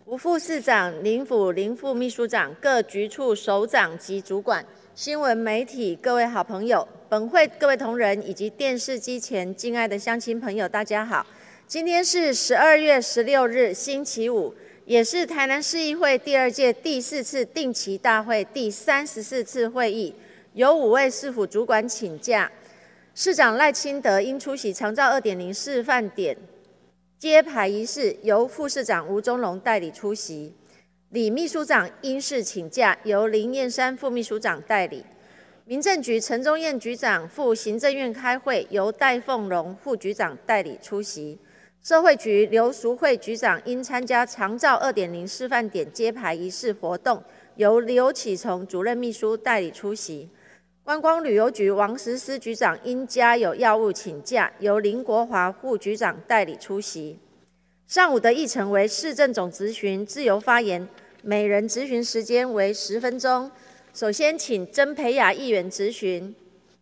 吴副市长、林副秘书长、各局处首长及主管、新闻媒体各位好朋友，本会各位同仁以及电视机前敬爱的乡亲朋友，大家好。今天是12月16日，星期五，也是台南市议会第2届第4次定期大会第34次会议，有5位市府主管请假。市长赖清德因出席长照 2.0 示范点揭牌仪式，由副市长吴宗龙代理出席。李秘书长因事请假，由林燕山副秘书长代理。民政局陈宗彦局长赴行政院开会，由戴凤荣副局长代理出席。社会局刘淑慧局长因参加长照 2.0 示范点揭牌仪式活动，由刘启从主任秘书代理出席。观光旅游局王时思局长因家有要务请假，由林国华副局长代理出席。上午的议程为市政总质询、自由发言，每人质询时间为10分钟。首先，请曾培雅议员质询。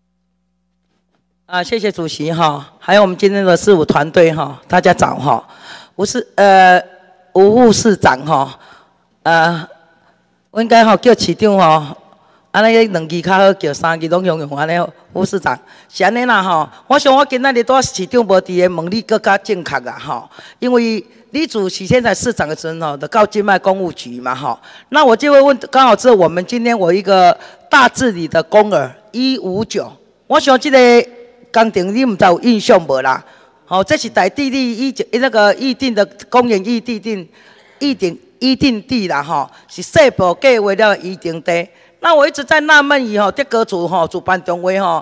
谢谢主席哈，还有我们今天的事务团队哈，大家早哈。吴副市长哈，我应该哈叫市长哈，安尼2字较好，叫3字拢用安尼。副市长是安尼啦哈。我想我今仔日带市长无伫的，问你更加正确啊哈，因为李主席现在市长的时候的到金麦公务局嘛哈，那我就会问，刚好是我们今天我一个大治理的公儿159，我想这个工程你唔知有印象无啦？好，这是台地里那个预定的公园预定地啦哈，是社部计划了预定地。那我一直在纳闷以后，这个主办单位哈，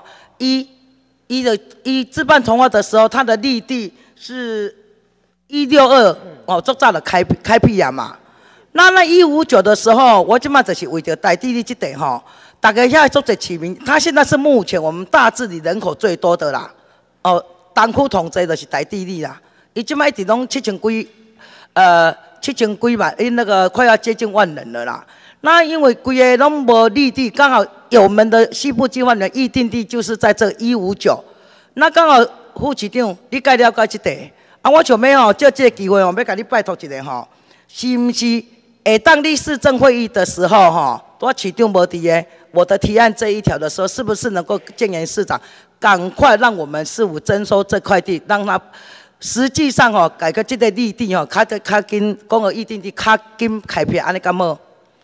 自办从化的时候，它的绿地是162哦，足早就开辟呀嘛。那159的时候，我即马就是为着台地里这地吼。大家遐做者市民，他现在是目前我们大治理人口最多的啦。哦，东区统计就是台地里啦，伊即摆一直拢7000几万，那个快要接近10000人了啦。那因为规个拢无绿地，刚好我们的西部计划的预定地就是在这159。那刚好副市长，你该了解这地。我想要吼，借这个机会吼，要甲你拜托一下吼，是毋是下当你市政会议的时候吼，我市长无伫的，我的提案这一条的时候，是不是能够建言市长赶快让我们市府征收这块地，让他实际上吼改革这个绿地吼，较紧公有预定地较紧开辟，安尼敢无？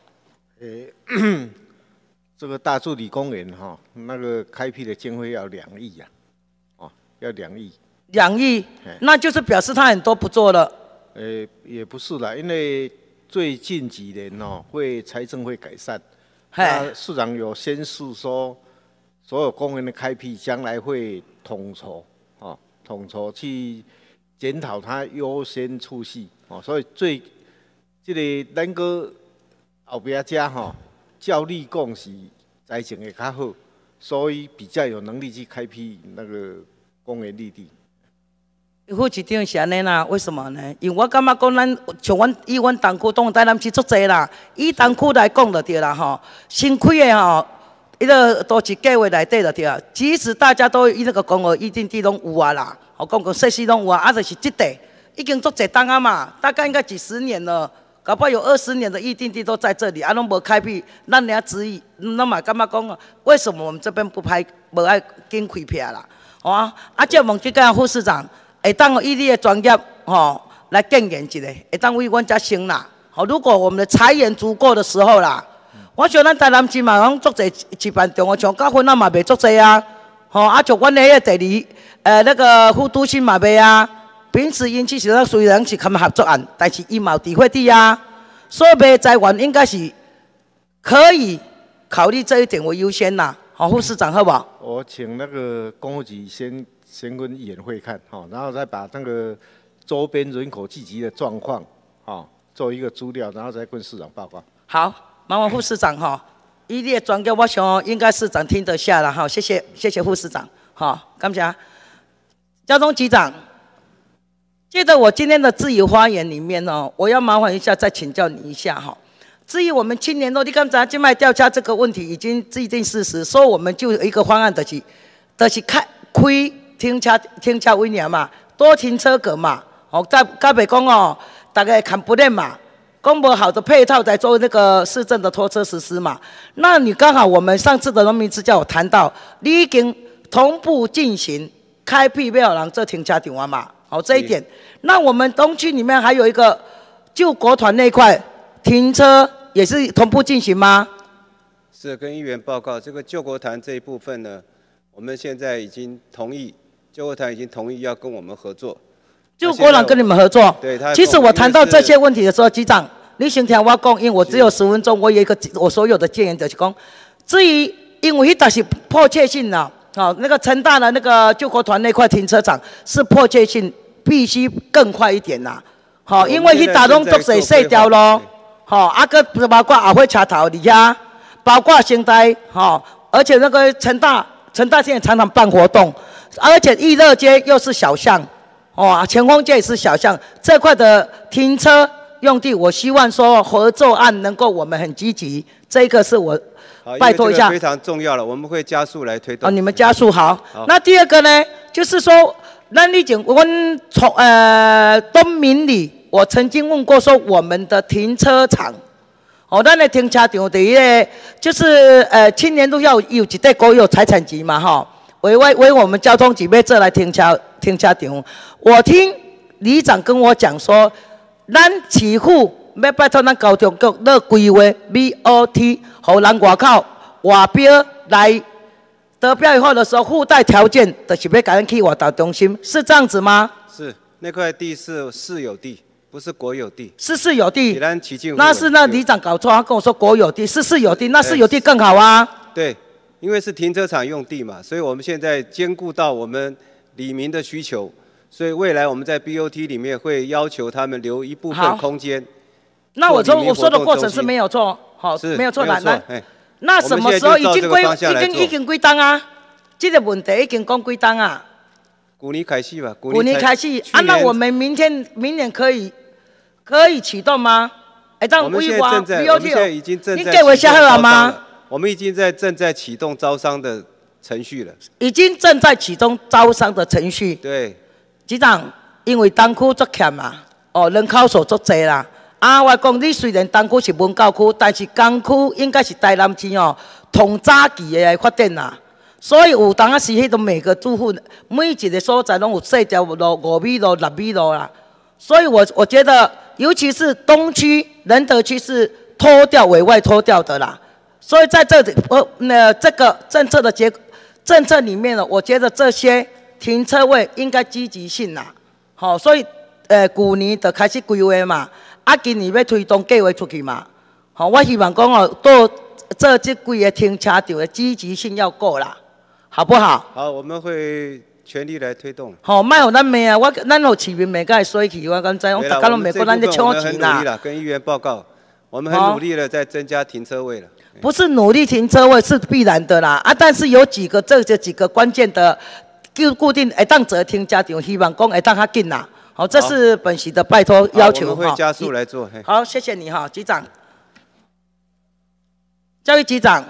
这个大助理公园哈，那个开辟的经费要2亿呀，哦，要2亿。 2亿，那就是表示他很多不做了。 也不是啦，因为最近几年哦，财政会改善。那市长有宣示说，所有公园的开辟将来会统筹去检讨它优先次序哦，所以这个咱个后边家哈，照例讲是财政会较好，所以比较有能力去开辟那个公园绿地。 副市长是安尼啦，为什么呢？因为我感觉讲，像以阮东区东台南市足济啦，以东区来讲就对啦吼，新开的吼，伊个都市计划内底就对啊。即使大家都伊那个公有预定地拢有啊啦，公共设施拢有啊，就是这地已经足济档啊嘛，大概应该几10年了，搞不好有20年的预定地都在这里，拢无开辟，咱俩质疑，那嘛感觉讲，为什么我们这边无爱紧开辟啦？这问这个副市长。会当以你的专业来建言一下，会当为阮遮省啦。如果我们的财源足够的时候啦，我想咱台南市嘛，拢足济举办中学像教分嘛袂足济啊。像阮的迄个第2那个副都心嘛袂啊。平时因此是虽然是他们合作案，但是伊嘛有地会地啊。所以卖财源应该是可以考虑这一点为优先啦。副市长好不好？ 我请那个公务局先跟议员会看，然后再把那个周边人口聚集的状况，做一个资料，然后再跟市长报告。 好，麻烦副市长以你的专业，我想应该市长听得下了谢谢副市长，感谢。交通局长，接着我今天的质疑发言里面我要麻烦一下，再请教你一下至于我们青年路，你刚才静脉调查这个问题已经既定事实，所以我们就有一个方案，就是开停车位嘛，多停车格嘛，甲袂讲大家看不练嘛， 公不好的配套在做那个市政的拖车实施嘛。那你刚好我们上次的农民之教有谈到，你已经同步进行开辟没有人这停车场嘛？好，这一点。那我们东区里面还有一个救国团那一块停车也是同步进行吗？ 是跟议员报告，这个救国团这一部分呢，我们现在已经同意，救国团已经同意要跟我们合作。救国团跟你们合作？ 对， 其实我谈到这些问题的时候，局长，你先听我讲，因为我只有10分钟，我有一个我所有的建言就是讲，至于因为那是迫切性啦，好，那个成大的那个救国团那块停车场是迫切性，必须更快一点啦，好，因为那打拢都水碎掉咯，好，啊个包括阿辉车头底下，包括现在，好，而且那个成大现在常常办活动，而且益乐街又是小巷。哦，前锋街也是小巷，这块的停车用地，我希望说合作案能够我们很积极，这个是我拜托一下， 非常重要了，我们会加速来推动。 哦，你们加速好。那第二个呢，就是说，那你讲我们从东明里，我曾经问过说我们的停车场，哦，咱的停车场第一个就是青年路要有一块国有财产局嘛，哈。为我们交通局要做来停车场，我听里长跟我讲说，咱市府要拜托咱交通局要规划 BOT， 让人外口外标来得标以后的时候附带条件，就是要赶紧去外岛中心，是这样子吗？ 是，那块地是市有地，不是国有地。 是市有地。 那是那里长搞错，他跟我说国有地，是市有地，那市有地更好啊。 对。因为是停车场用地嘛，所以我们现在兼顾到我们里民的需求，所以未来我们在 BOT 里面会要求他们留一部分空间。 那我说的过程是没有错，好，没有错的。那什么时候已经归档啊？这个问题已经讲归档啊。 去年开始吧， 去年开始啊，那我们明年可以启动吗？ 我们现在已经正在。 你给我下好吗？ 我们已经正在启动招商的程序了。已经正在启动招商的程序。 对。 局长，因为东区足欠嘛，哦，人口数足济啦。啊，我讲你虽然东区是文教区，但是东区应该是台南市哦，同早期的发展啦。所以有当啊时，迄种每个住户每一个所在拢有4条路、5米路、6米路啦。所以我觉得，尤其是东区、仁德区是委外脱掉的啦。所以在这里，这个政策里面呢，我觉得这些停车位应该积极性啦。好，所以去年就开始规划嘛，啊，今年要推动计划出去嘛。好，我希望讲哦，做这几个停车场的积极性要够啦，好不好？ 好，我们会全力来推动。 好，莫有咱骂啊，咱有市民骂，该衰去，我敢知，我大家拢骂过咱在抢钱啦。 跟议员报告，我们很努力的在增加停车位了。 不是努力停车位是必然的啦，啊，但是有几个关键的固定会当做停车场，希望讲会当较紧啦。好，这是本席的拜托要求。 我们会加速来做。 好，谢谢你哈，局长。教育局长，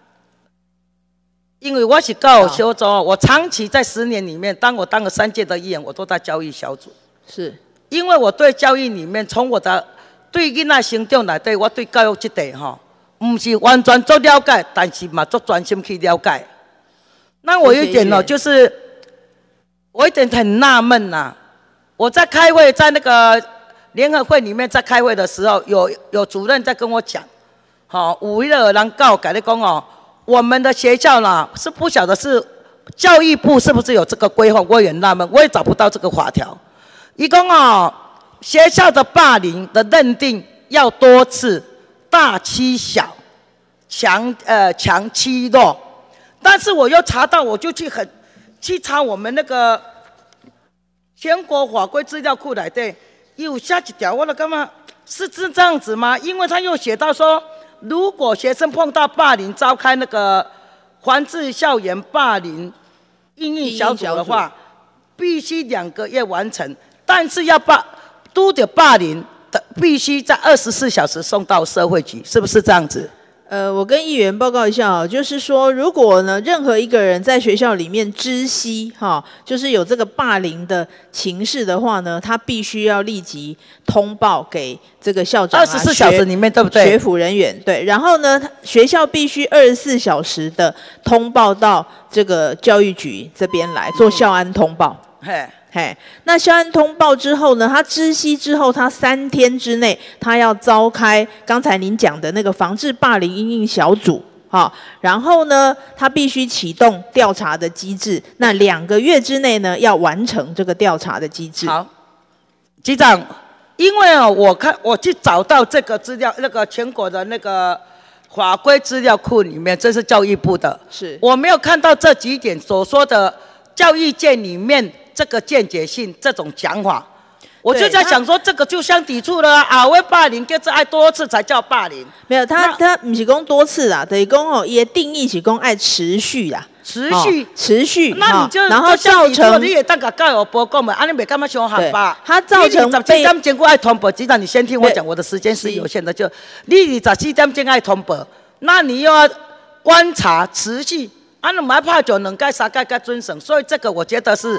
因为我是教育小组，我长期在10年里面，当了3届的议员，我都在教育小组。 是。 因为我对教育里面，从我的对囡仔成长来对，我对教育这块哈。不是完全做了解，但是嘛做专心去了解。那我有一点就是我有点很纳闷呐。我在开会，在那个联合会里面在开会的时候，有主任在跟我讲，好，有一个人告改的讲哦，我们的学校啦是不晓得是教育部是不是有这个规划，我也纳闷，我也找不到这个法条。一共哦，学校的霸凌的认定要多次。大欺小，强欺弱，但是我又查到，我就去查我们那个全国法规资料库来对，有下几条，我就感觉是这样子吗？因为他又写到说，如果学生碰到霸凌，召开那个防治校园霸凌应应小组的话，必须2个月完成，但是要督的霸凌。必须在24小时送到社会局，是不是这样子？ 我跟议员报告一下啊，就是说，如果呢任何一个人在学校里面知悉就是有这个霸凌的情势的话呢，他必须要立即通报给这个校长 24小时里面，对不对？ 学辅人员对，然后呢，学校必须24小时的通报到这个教育局这边来做校安通报。那校安通报之后呢，他知悉之后，他3天之内，他要召开刚才您讲的那个防治霸凌因应小组，然后呢，他必须启动调查的机制。那2个月之内呢，要完成这个调查的机制。 好，局长，因为我去找到这个资料，那个全国的那个法规资料库里面，这是教育部的， 是我没有看到这几点所说的教育界里面。这个间接性这种讲法，我就在想说，这个就相抵触了啊！会霸凌就是爱多次才叫霸凌， 没有他不是讲多次啦，等于讲也定义是讲爱持续啦，持续， 那你就然后造成你也当个教育部讲嘛，你别干嘛凶喊吧？ 他造成 27点经过爱通报，局长你先听我讲，我的时间是有限的，就你27点经爱通报，那你又要观察持续，你唔爱怕就2届3届该遵守，所以这个我觉得是。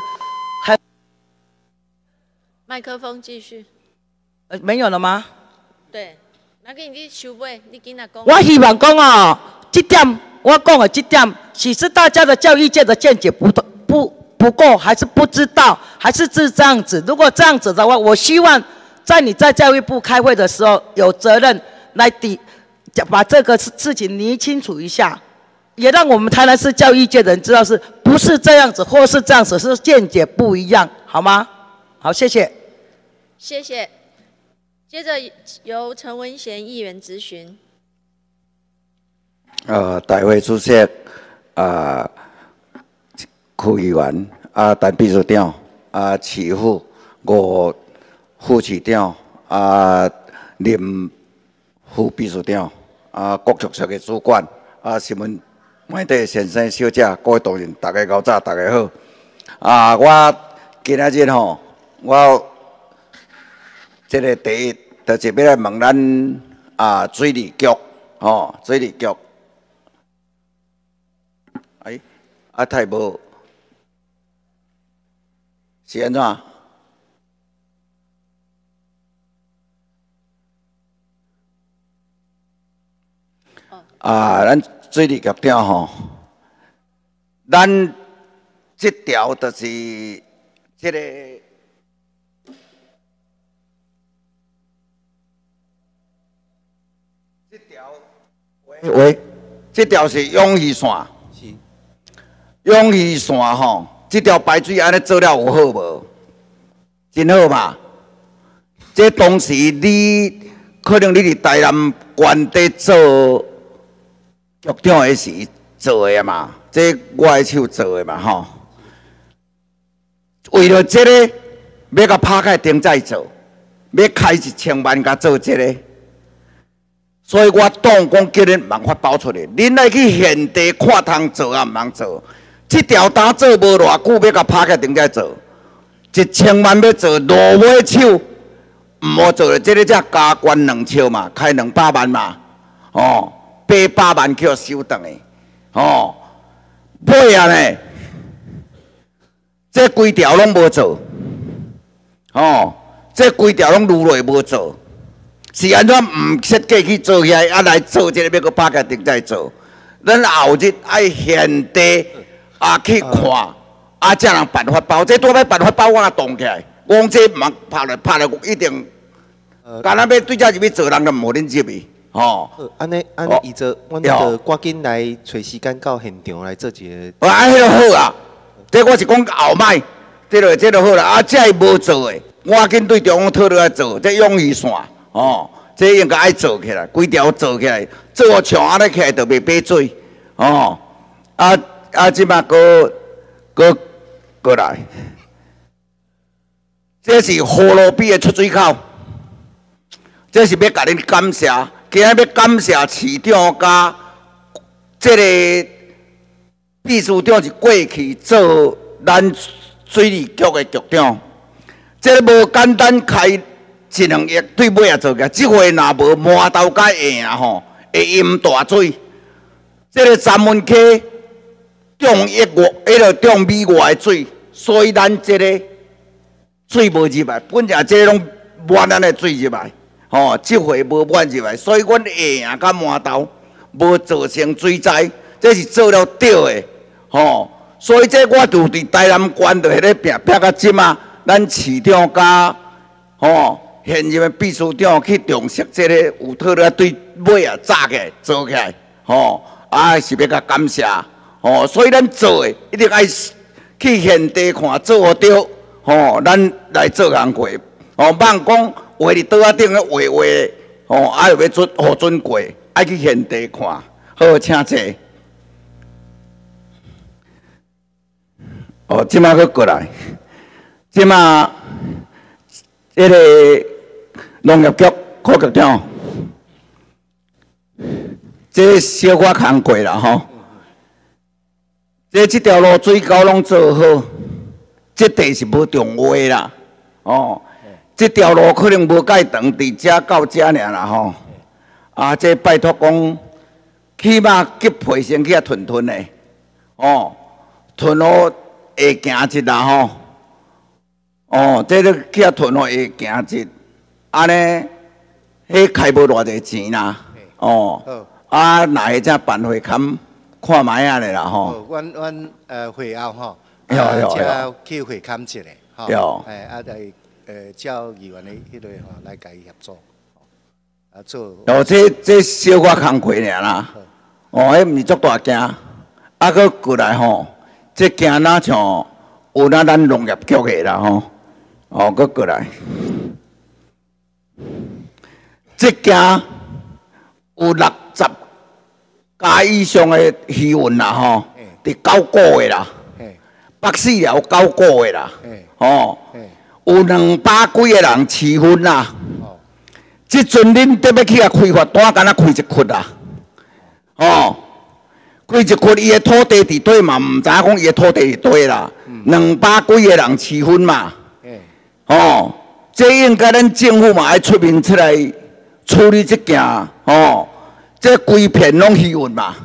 麦克风继续。 没有了吗？ 对，那给你收尾，你跟他讲。 我希望讲哦，这点我讲的这点，是大家的教育界的见解不够，还是不知道，还是这样子？如果这样子的话，我希望你在教育部开会的时候，有责任来把这个事情拟清楚一下，也让我们台南市教育界的人知道是不是这样子，或是这样子，是见解不一样，好吗？好，谢谢。 谢谢。接着由陈文贤议员质询。 大会主席区议员陈秘书长市府5副市长林副秘书长各局处的主管新闻媒体先生小姐各位同仁，大家早早，大家好。我今仔日我这个第一，就是要来问咱水利局，水利局，太无是安怎？咱水利局长咱这条就是这个。喂，这条是永裕线，是永裕线这条排水安尼做了有好无？真好嘛！这当时可能你伫台南县地做局长的时做的嘛，这我的手做的嘛为了这个，要甲拍开顶再做，要开1000万甲做这个。所以我党讲叫恁万法包出来，恁来去现地看通做啊，毋通做。这条单做无偌久，要甲拍开顶再做，1000万要做落尾手，毋好做了。这个才加关2笑嘛，开200万嘛，800万去收回来，尾啊呢，这规条拢无做，这规条拢愈来无做。是安怎唔设计去做起来，来做这个要搁拍开顶再做。咱后日爱现地去看，才能办法包。这多摆办法包，我动起来。我讲这唔拍来，一定。干那要对遮入去做人，就无恁入去。 安尼依照，阮就赶紧来找时间到现场来做一个。 迄就好啊。这我是讲后摆，这就好啦。这是无做的，我赶紧对中央讨论来做，这永裕线。这应该爱做起来，规条做起来，做像安尼起来就袂爬水。即摆过来，这是葫芦比的出水口，这是要甲恁感谢，今日要感谢市长甲这个秘书长是过去做咱水利局的局长，这无简单开。1-2亿对尾也做个，这回若无磨刀甲硬会会淹大水。这个三分溪中中美外的水，所以咱这个水无入来，本来这拢满咱的水入来，这回无满入来，所以阮下营甲满头无造成水灾，这是做了对的，所以这我就伫台南县就迄个拼到即马，咱市长甲现任的秘书长去重视这个有讨了对尾啊炸起来做起来，是要甲感谢，所以咱做的一定爱去现地看做好对，咱来做工过，莫讲画伫桌仔顶咧画，爱要准过，爱去现地看，好，请坐。即马佫过来，即马迄个农业局副局长，这小可工过啦吼。这条路水沟拢做好，这地是无重挖啦，这条路可能无介长，伫遮到遮尔啦吼。这拜托讲，起码急配先去屯的，屯路会行一啦吼。这个去屯路会行一，安尼，迄开无偌济钱啦，若会只办会勘。看卖啊咧啦吼， 阮会后吼， 有去会勘一下吼，来叫议员的迄类吼来甲伊协助，做。 这小可工课尔啦，迄毋是足大件，佫过来吼，这件哪像有咱农业局的啦吼，佫过来，这件有60加以上的渔运啦吼，伫9个月啦，北市也有9个月啦，有200几个人持分啦。即阵恁得要去开发单，敢若开一窟啦，开一窟伊的土地伫底嘛，毋知影讲伊的土地伫底啦，200几个人持分嘛，这应该咱政府嘛爱出面出来处理这件，这规片拢渔运嘛，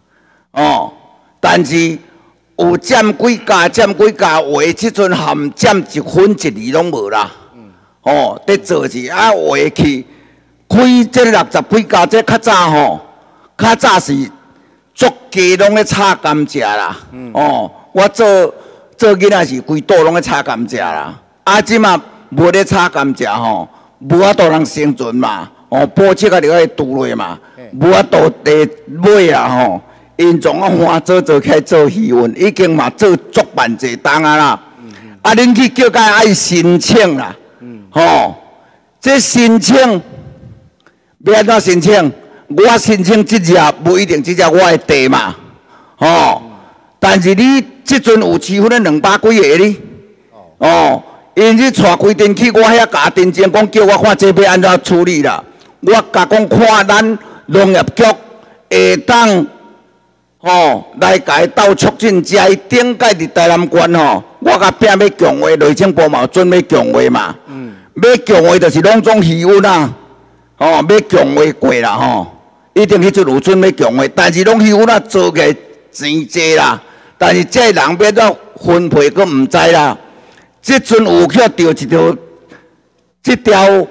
但是有占几家，话即阵含占1分1厘拢无啦，在做是话去开这60几家，这较早较早是足家拢咧炒甘蔗啦，我做囡仔是规岛拢咧炒甘蔗啦，即嘛无咧炒甘蔗无法度通生存嘛，补切啊就爱拄落嘛。无法度地尾啊因从做起来做渔运，已经嘛做足万济档啊啦。恁去叫甲爱申请啦，这申请要安怎申请？我申请这只不一定这只我的地嘛，但是你即阵有持分的200几个哩，因去带规定去我遐甲定前讲叫我看这要安怎处理啦，我甲讲看咱。农业局会当来甲伊斗促进，遮伊顶届伫台南县我甲拼要强化，内政部嘛准要强化嘛，要强化就是拢总渔运啊，要强化过啦一定迄阵有准要强化，但是拢渔运啊做个钱济啦，但是这人要怎分配佫毋知啦，即阵有去调这条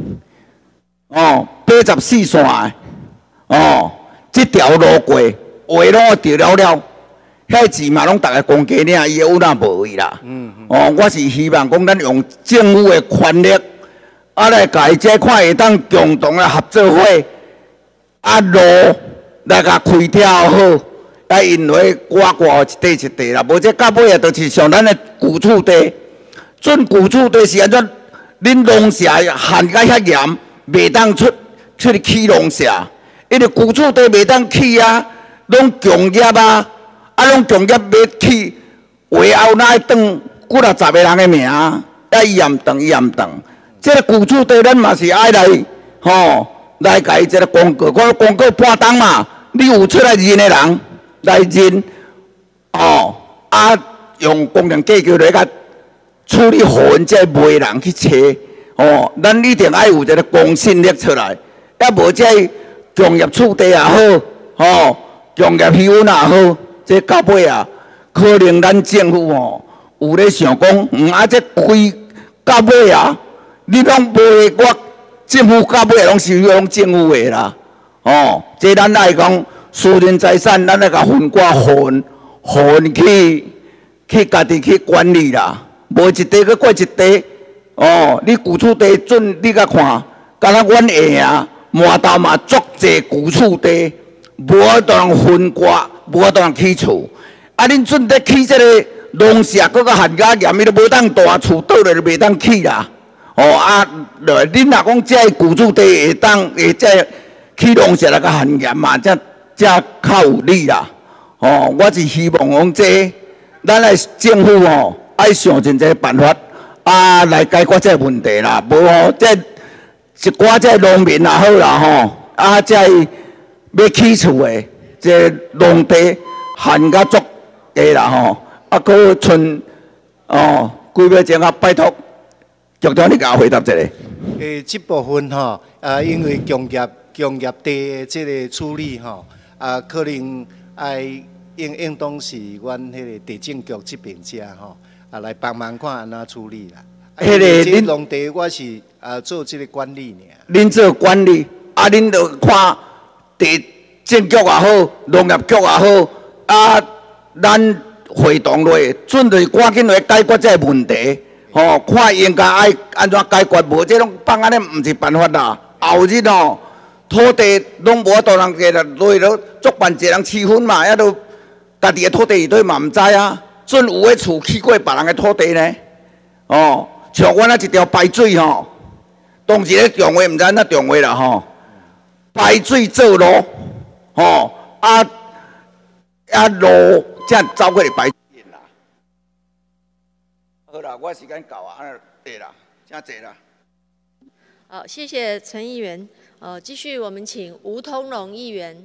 84线的。这条路过，话拢调了，遐钱嘛拢大家公家领，伊有哪无伊啦？我是希望讲咱用政府的权力，来甲伊这看会当共同的合作伙，路来甲开条好，因为刮一地啦，无这到尾啊，就是像咱的旧厝地，准旧厝地是安怎？恁农舍限甲遐严，袂当出去起农舍。因为旧厝地袂当起啊，拢强业啊，拢强业要起，话后哪会当几啊10个人的名，伊也唔当。这个旧厝地咱嘛是爱来来甲伊这个公告，看公告半当嘛，你有出来认的人来认，用公共计较来甲处理好阮这卖人去找，咱一定爱有一个公信力出来，要无这。 工业厝地也好，吼，工业气温也好，这到尾啊，可能咱政府吼有咧想讲，这开到尾啊，你拢无我政府到尾拢是拢政府的啦，哦，这咱来讲私人财产，咱来甲分割分去家己去管理啦，无一地去过一地，哦，你旧厝地准你甲看，敢若阮下啊，满岛嘛足济旧厝地，无法度通分割，无法度通起厝，啊，恁准咧起这个农舍，搁较限甲严，伊都无当大厝倒来就袂当起啦。哦啊，恁若讲这旧厝地会当这起农舍来较限严嘛，这较有理啦。哦，我是希望讲这咱来政府哦，爱想尽这个办法啊，来解决这个问题啦。无哦，这一寡这农民也好啦吼，啊，这要起厝的这农地限甲足个啦吼，啊，搁剩哦，几秒钟啊，拜托局长你甲我回答一下。 这部分吼，因为工业地的这个处理吼，可能爱应当是阮迄个地政局这边遮吼，来帮忙看安怎处理啦。迄个这农地我是做这个管理尔。 恁做管理，啊，恁就看地政局也好，农业局也好，啊，咱会同落，准就是赶紧来解决这个问题。吼，看应该爱安怎解决，无这种放安尼毋是办法啦。后日哦，土地拢无法度人家啦，落了足办一个人气愤嘛，还都家己的土地伊对嘛毋知啊，准有诶厝起过别人的土地呢。哦，像阮啊一条排水吼，当时咧重话毋知安怎重话啦吼，排水做路，吼路才走过来排水啦。好啦，我时间到啊，对啦，真济啦。 好，谢谢陈议员。继续我们请吴通龙议员。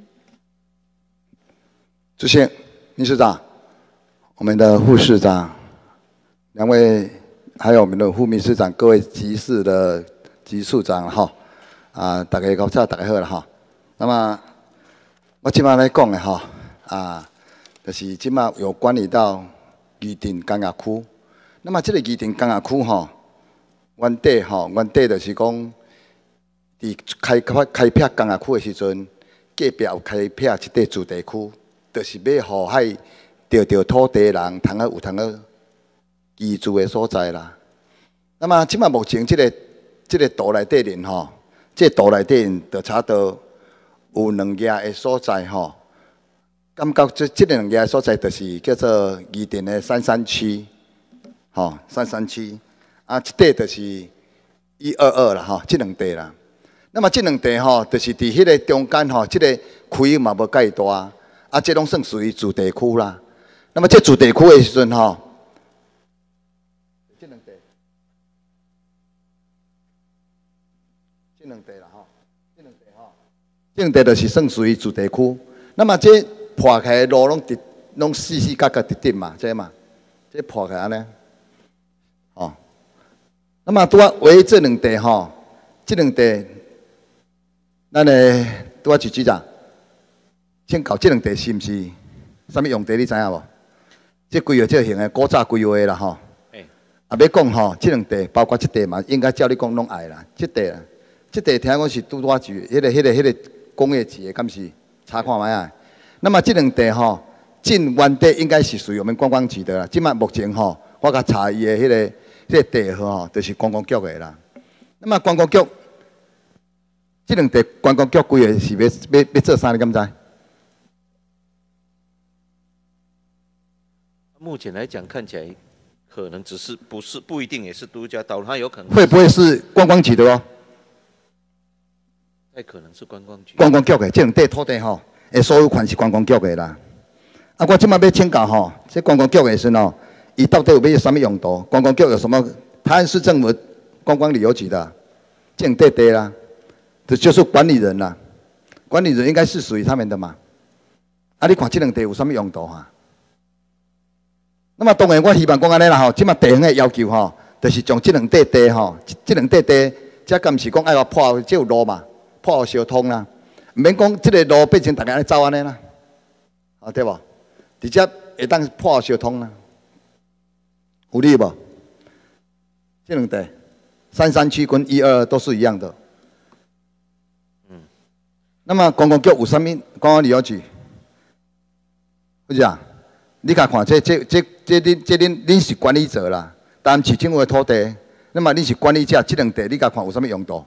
主席、秘书长、我们的副市长、两位，还有我们的副秘书长、各位级市的级处长哈，大家高大家好了哈。那么我今麦来讲的哈，就是今麦有管理到宜定工业区。那么这个宜定工业区哈，原底就是讲，伫开辟工业区的时阵，隔壁有开辟一块住地区，就是要互迄着土地人通有居住的所在啦。那么即卖目前这个图内底面吼，这图内底就差不多有2个的所在吼，感觉这2个所在就是叫做宜定的33区。吼，33区，这块就是122啦，吼，这2块啦。那么这2块吼，就是伫迄个中间吼，这个区域嘛无介大，这拢算属于住地区啦。那么这住地区的时阵吼，这2块啦，吼，这2块就是算属于住地区。那么这破开的路拢四角角直直嘛，这嘛，这破开安尼。哦，那么拄啊，为这2块吼，这2块，咱的拄啊，局长，请教这2块是毋是啥物用地？你知影无？这规划这型的古早规划啦吼。要讲吼，这2块包括这块嘛，应该照你讲拢爱啦。这块啦，这块听讲是拄啊局，迄个工业局的，敢是？查看卖啊。那么这2块吼，进原地应该是属于我们观光局的啦。即卖目前吼，我甲查伊的迄个。这地吼，就是观光局的啦。那么观光局，这2块观光局规划是要做啥？你敢知？ 目前来讲，看起来可能只是不一定也是独家道路，它有可能会不会是观光局的哦？ 太可能是观光局。 观光局的这2块土地吼，所有权是观光局的啦。我即摆要请教吼，这观光局的时吼。伊到底有咩什么用途？观光局有什么？台南市政府观光旅游局的，这2块地啦，这就是管理人啦。管理人应该是属于他们的嘛。你看这2块有什么用途哈？那么当然，我希望讲安尼啦吼，即卖地方的要求吼，就是将这2块地吼，这2块地，这敢是讲爱破，这有路嘛，破交通啦。 免讲这个路变成大家安尼走安尼啦，啊对无？直接会当破相通啦，有理无？这两地，三山区跟122都是一样的。那么观光局有啥物？观光旅游局，不是啊？你甲看恁是管理者啦，但市政府的土地，那么恁是管理者，这两地你甲看有啥物用途？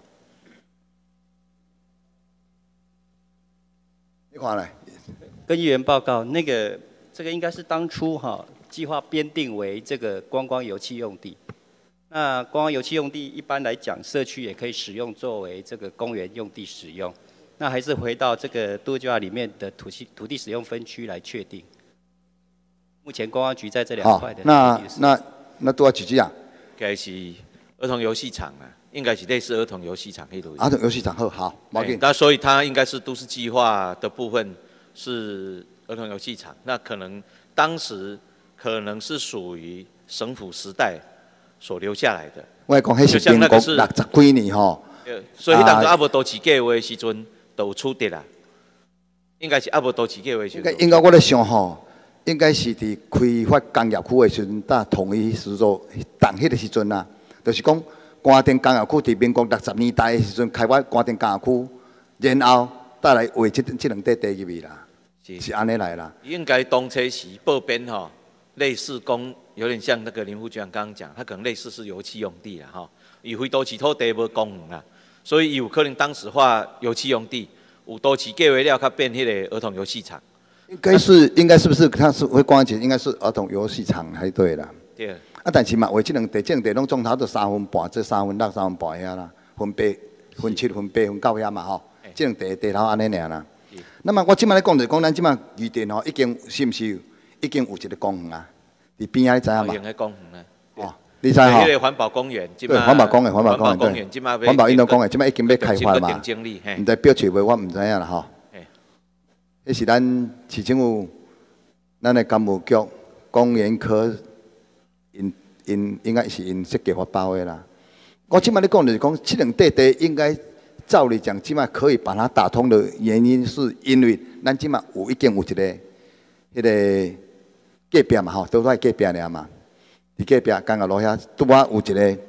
你看来， 跟议员报告，这个应该是当初计划编定为这个观光油气用地。那观光油气用地一般来讲，社区也可以使用作为这个公园用地使用。那还是回到这个都计划里面的土地使用分区来确定。目前观光局在这2块的。 那都要几啊？ 应该是儿童游戏场啊，应该是类似儿童游戏场那种。 儿童游戏场好，毛病。 那所以它应该是都市计划的部分是儿童游戏场，那可能当时可能是属于省府时代所留下来的。 我讲迄是民国60几年吼。 所以迄当时阿无都市计划的时阵。都有处理啦，应该是阿无都市计划时。 应该我咧想吼，应该是伫开发工业区的时阵，搭统一时做，当迄个时阵啊，就是讲关田工业区伫民国60年代的时阵开发关田工业区，然后带来画这两块地入去啦，是安尼来啦。 应该当初时报编吼，类似讲有点像那个林副局长刚刚讲，他可能类似是油气用地啦吼，伊非都市土地无公园啦。所以有可能当时画油气用地，有都市计划了，它变迄个儿童游戏场。 应该是不是？它是会光节，应该是儿童游戏场才对啦。 对。 啊，但是嘛，为这两地拢总头都3分半，这3分6、3分半遐啦，分7、分8、分9遐嘛吼。这两地头安尼尔啦。那么我即摆咧讲就是讲，咱即摆余电吼，已经是毋是已经有一个公园啊？伫边仔你知影嘛？ 用迄公园啊。哦。 你知吼？ 迄个环保公园， 对，环保公园，环保运动公园，即摆已经要开发嘛。毋知标册未？我毋知影啦吼。迄是咱市政府，咱的干务局公园科，应该是因设计发包的啦。我即摆咧讲就是讲，这两块地应该照理讲，即摆可以把它打通的原因，是因为咱即摆已经有一个迄个隔壁嘛吼，都在隔壁尔嘛。伫隔壁刚个路遐，拄啊有一个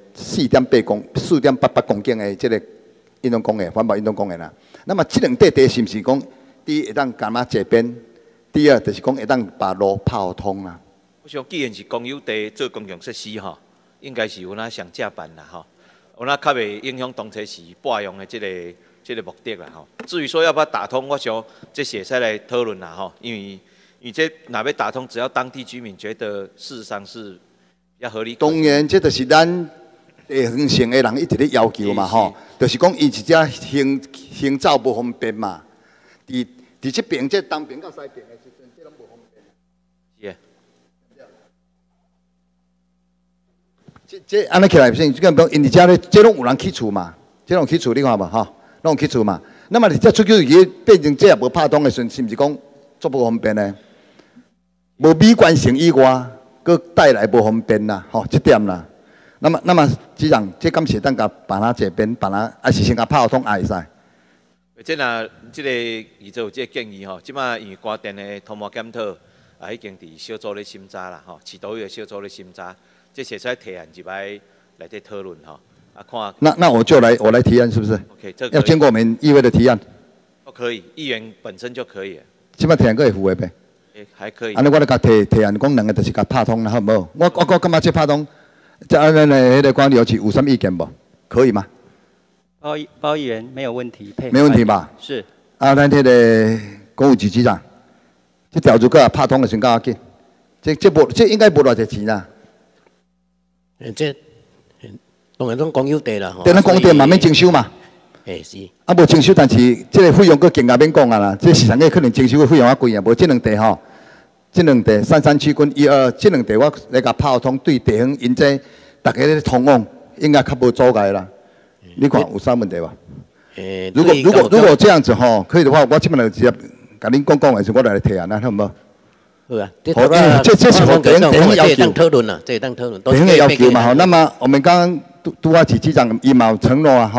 4.88公顷的这个运动公园，环保运动公园啦。那么这两块地是毋是讲，第一会当干嘛这边？第二就是讲会当把路泡通啦。 我想既然是公有地做公共设施吼，应该是有哪上架办啦吼，有哪较袂影响当初时拨用的这个目的啦吼。至于说要不要打通，我想这会使来讨论啦吼，因为这若要打通，只要当地居民觉得事实上是。要合理。 当然，这就是咱地方性的人一直咧要求嘛吼，就是讲伊一只行走不方便嘛。伫这边这东边到西边的时阵，这拢不方便。是。这安尼起来先，这个因伫遮咧，这拢有人起厝嘛，这拢起厝你看无吼，拢起厝嘛。那么你这出去伊变成这也无拍通的时阵，是毋是讲足不方便呢？无美观性以外。佮带来不方便啦，吼，这点啦。那么，局长，这敢是当甲把它这边，把它还是先甲泡通也会使。 这若这个伊做有这个建议吼，即马因为关电的通报检讨已经伫小组咧审查啦，吼，市都有小组咧审查，这写出来提案入来内底讨论吼，看。那我来提案是不是 ？OK， 这要经过我们议会的提案。 都可以，议员本身就可以。 即马提案佫会符合呗？ 还可以。 安尼我咧甲提案，讲两个就是甲拍通啦，好无？我感觉这拍通，这安尼咧，迄个管理有有什么意见无？可以吗？ 包议员没有问题， 没问题吧？ 是。 啊，咱迄个公务局局长，这条如果拍通的时间较紧，这应该无偌济钱啦。 这当然拢公有地啦，吼。 对，咱公有地嘛免征收嘛。 是。 啊，无征收，但是这个费用佫更加免讲啊啦。这市场个可能征收的费用较贵啊，无这两地吼。这两地三山区跟122，这两地我来甲泡通，对地方因这大家咧通往，应该较无阻碍啦。你看有啥问题伐？如果这样子吼，可以的话，我基本上直接甲恁讲的时候，我来提案啦，好唔好？ 好啊， 这是我地方要求。 讨论啦，这当讨论。 地方的要求嘛吼，那么我们刚刚都局长伊嘛有承诺啊吼，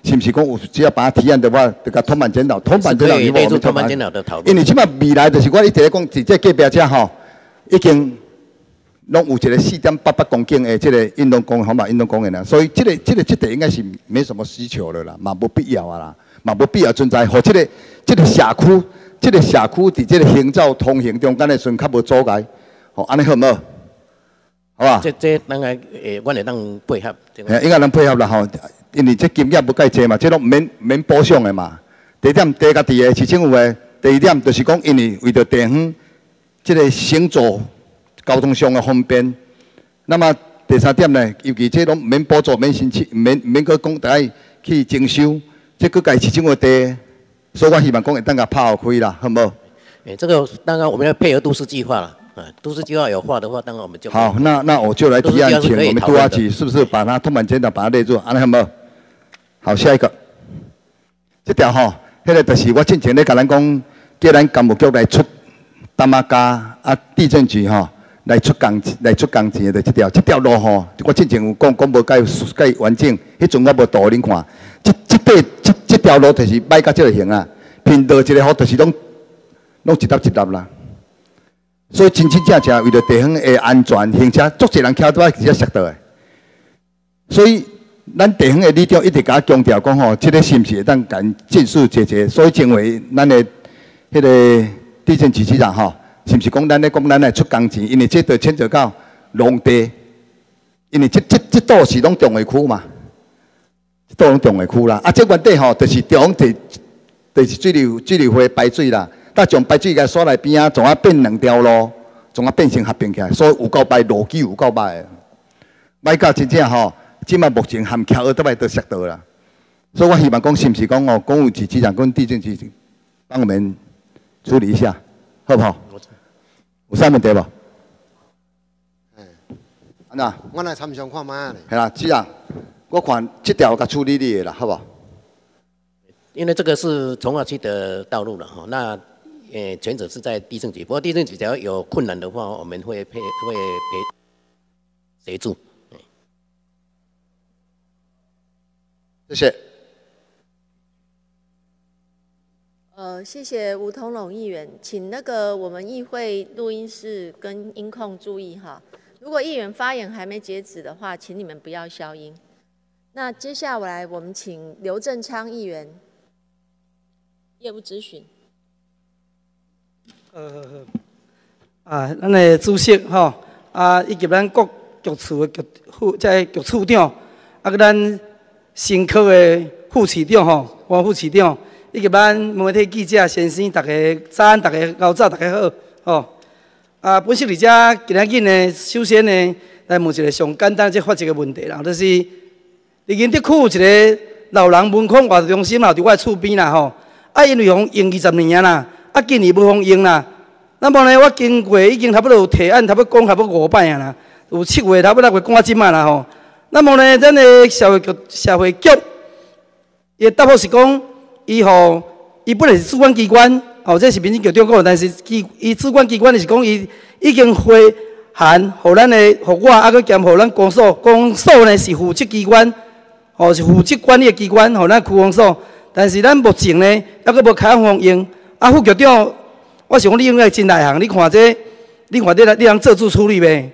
是不是讲有只要把它提案的话，就甲通盘检讨，通盘检讨以后我们通盘检讨的讨论。 因为起码未来就是我一直在讲，伫这隔壁遮吼，已经拢有一个4.88公顷的这个运动公园，好嘛运动公园啦，所以这个应该是没什么需求了啦，嘛无必要啊啦，嘛无必要存在，和这个社区伫这个行走通行中间的时阵较无阻碍，吼，安尼好唔好？好吧？ 这当然阮会当配合。 应该能配合啦吼，因为这经验不介济嘛，这拢免补偿的嘛。第一点，地家己的市政府的；第二点，就是讲因为为着地方这个行走交通上的方便。那么第三点呢，尤其这拢免补助、免申请、免个讲大家去征收，这个家市政府地，所以我希望讲会当甲拍开啦，好唔好？ 这个当然我们要配合都市计划啦。都市计划有画的话，当然我们就好。那我就来提案，请我们都阿局是不是把它通盘检讨把它列入？安尼好不好？好，下一个。这条吼，迄个就是我之前咧甲咱讲，叫咱干务局来出淡马家地震局吼来出工钱的这条路吼，我之前有讲无介完整，迄阵我无图恁看。这条路就是摆到这个型啊，平道一个好就是拢一沓啦。所以真正为了地方的安全，行车足侪人徛在直接摔倒的。所以咱地方的里长一直甲强调讲吼，这个是毋是会当赶尽速解决？所以成为咱的迄个地震局局长吼，是毋是讲咱来出工钱？因为这就牵扯到农地，因为这岛是拢重灾区嘛，这岛拢重灾区啦。这原底吼就是中就是水流会排水啦。甲将排水甲刷来边啊，从啊变2条路，从啊变成合并起来，所以有够歹，路基有够歹。歹到真正吼，即卖目前含桥都都摔倒啦。所以我希望讲，是毋是讲哦，公务局局长跟地震局帮我们处理一下，好不好？有啥问题无？安那？ 我来参详看卖咧。 系啦，局长，我看这条甲处理你的啦，好不好？ 因为这个是从化区的道路了哈，那。全责是在地震局，不过地震局只要有困难的话，我们会协助。 谢谢。 谢谢吴同龙议员，请那个我们议会录音室跟音控注意哈，如果议员发言还没截止的话，请你们不要消音。那接下来我们请刘正昌议员业务咨询。 咱的主席吼，以及咱各局处的局处长，佮咱新科的副市长吼，黄副市长，以及咱媒体记者先生，大家早安，大家高早，大家好吼。本席伫遮今仔日呢，首先呢，来问一个上简单即发一个问题啦，就是伫仁德区有一个老人文康活动中心啦，伫我厝边啦吼，因为用20年啦。今年无方用啦，那么呢，我经过已经差不多有提案，差不多讲差不多5摆啊啦，有7月差不多6月赶即嘛啦吼。那么呢，咱的社会局伊答复是讲，伊本来是主管机关，这是民政局长讲，但是伊主管机关是讲伊已经回函，互咱的，互我，兼互咱公所，公所呢是负责机关，是负责管理的机关，互咱区公所，但是咱目前呢，还佫无开放用。副局长，我想讲你应该真内行，你看这，你通做主处理呗？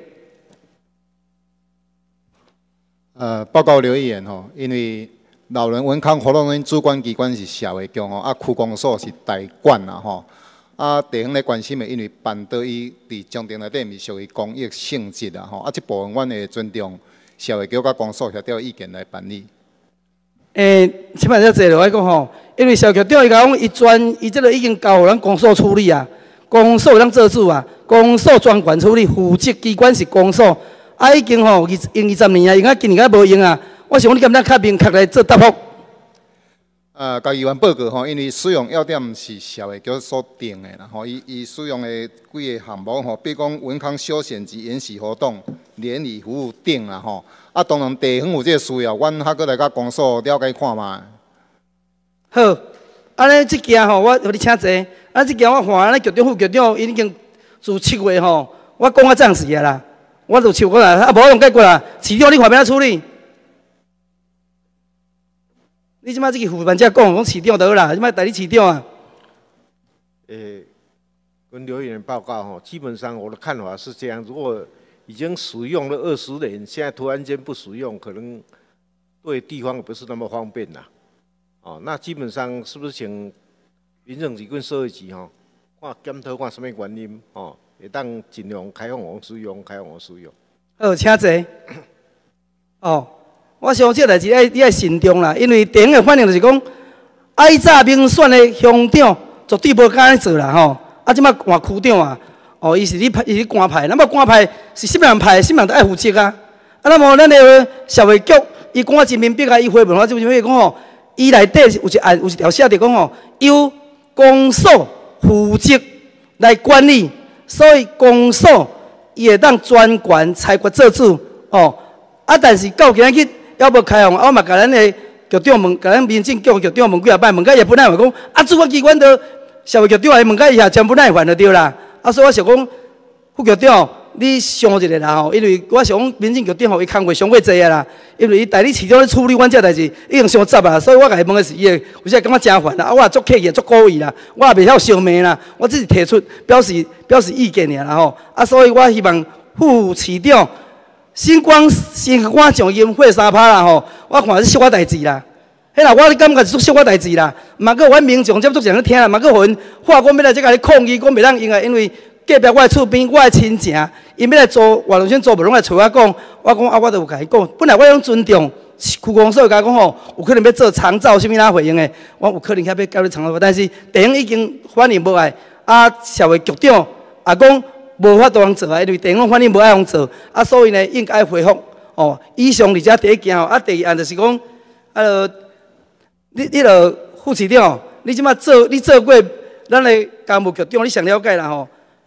报告刘议员吼，因为老人文康活动中主管机关是社会局吼，区公所是代管啦吼。地方咧关心的，因为办到伊伫中庭内底毋是属于公益性质啦吼。这部分阮会尊重社会局甲公所协调意见来办理。 起码要坐落来讲吼，因为小局长伊讲伊这个已经交互咱公所处理啊，公所当做主啊，公所专管处理，负责机关是公所，已经吼用20年啊，用今年无用啊，我想讲你敢当较明确来做答复。 甲议员报告吼，因为使用要点是社会局所定的啦吼，伊使用的几个项目吼，比如讲文康休闲及研习活动、联谊服务等啦吼。当然地方有这个需要，阮还阁来甲公所了解看嘛。 好，安尼这件吼，我互你请坐。这件我看，咱局长、副局长已经自7月吼，我讲这样子个啦，我就笑过来，无用解决啦。市长你看要怎处理？ 你即摆这个副班长讲市长就好啦，即摆代理市长啊。 跟刘议员报告哈，基本上我的看法是这样：如果已经使用了20年，现在突然间不使用，可能对地方不是那么方便啦。哦，那基本上是不是请民政局跟社会局哈，看检讨看什么原因哦，会当尽量开放往使用，开放往使用。 好，请坐。哦，我想这代志你爱慎重啦，因为电影的反应就是讲，爱早民选的乡长绝对无敢安做啦吼。啊，即摆换区长啊，哦，伊是官派，那么官派是什么人派，什么人都爱负责啊。啊，那么咱的社会局，伊讲真明白啊，伊回文化这边讲吼，伊内底有一条写着讲吼，由公所负责来管理，所以公所伊会当专权裁决做主哦。啊，但是到今仔日还无开放，我嘛甲咱的局长问，甲咱民政局局长问几啊摆，问甲也不耐烦讲，啊，主管机关都社会局长来问甲伊也全不耐烦就对啦。啊，所以我想讲，副局长你想一下啦吼，因为我想民政局长吼伊工作上过济啊啦，因为伊代理市长咧处理阮这代志已经伤杂啊，所以我甲伊问的是伊的，有时感觉真烦啦，啊，我也足客气足故意啦，我也袂晓相骂啦，我只是提出表示意见尔啦吼。啊，所以我希望副市长新官上任会3%啦吼，我看是小可代志啦。迄啦，我感觉是小可代志啦，嘛个阮民众接触上咧听啦，嘛个互因话讲要来这甲咧抗议，讲袂当用啊，因为隔壁我的厝边，我的亲情，因要来做活动圈做，无拢来找我讲，我讲啊，我都有甲伊讲，本来我想尊重区公所甲我讲吼，有可能要做长照啥物哪回应的，我有可能遐要交你长照，但是电影已经反应无爱，啊，社会局长也讲无法度通做啊，因为电影反应无爱通做，啊，所以呢应该恢复哦。以上二者第一件吼，啊，第二案就是讲，你副市长，你即马你做过咱的公务局长，你上了解啦吼。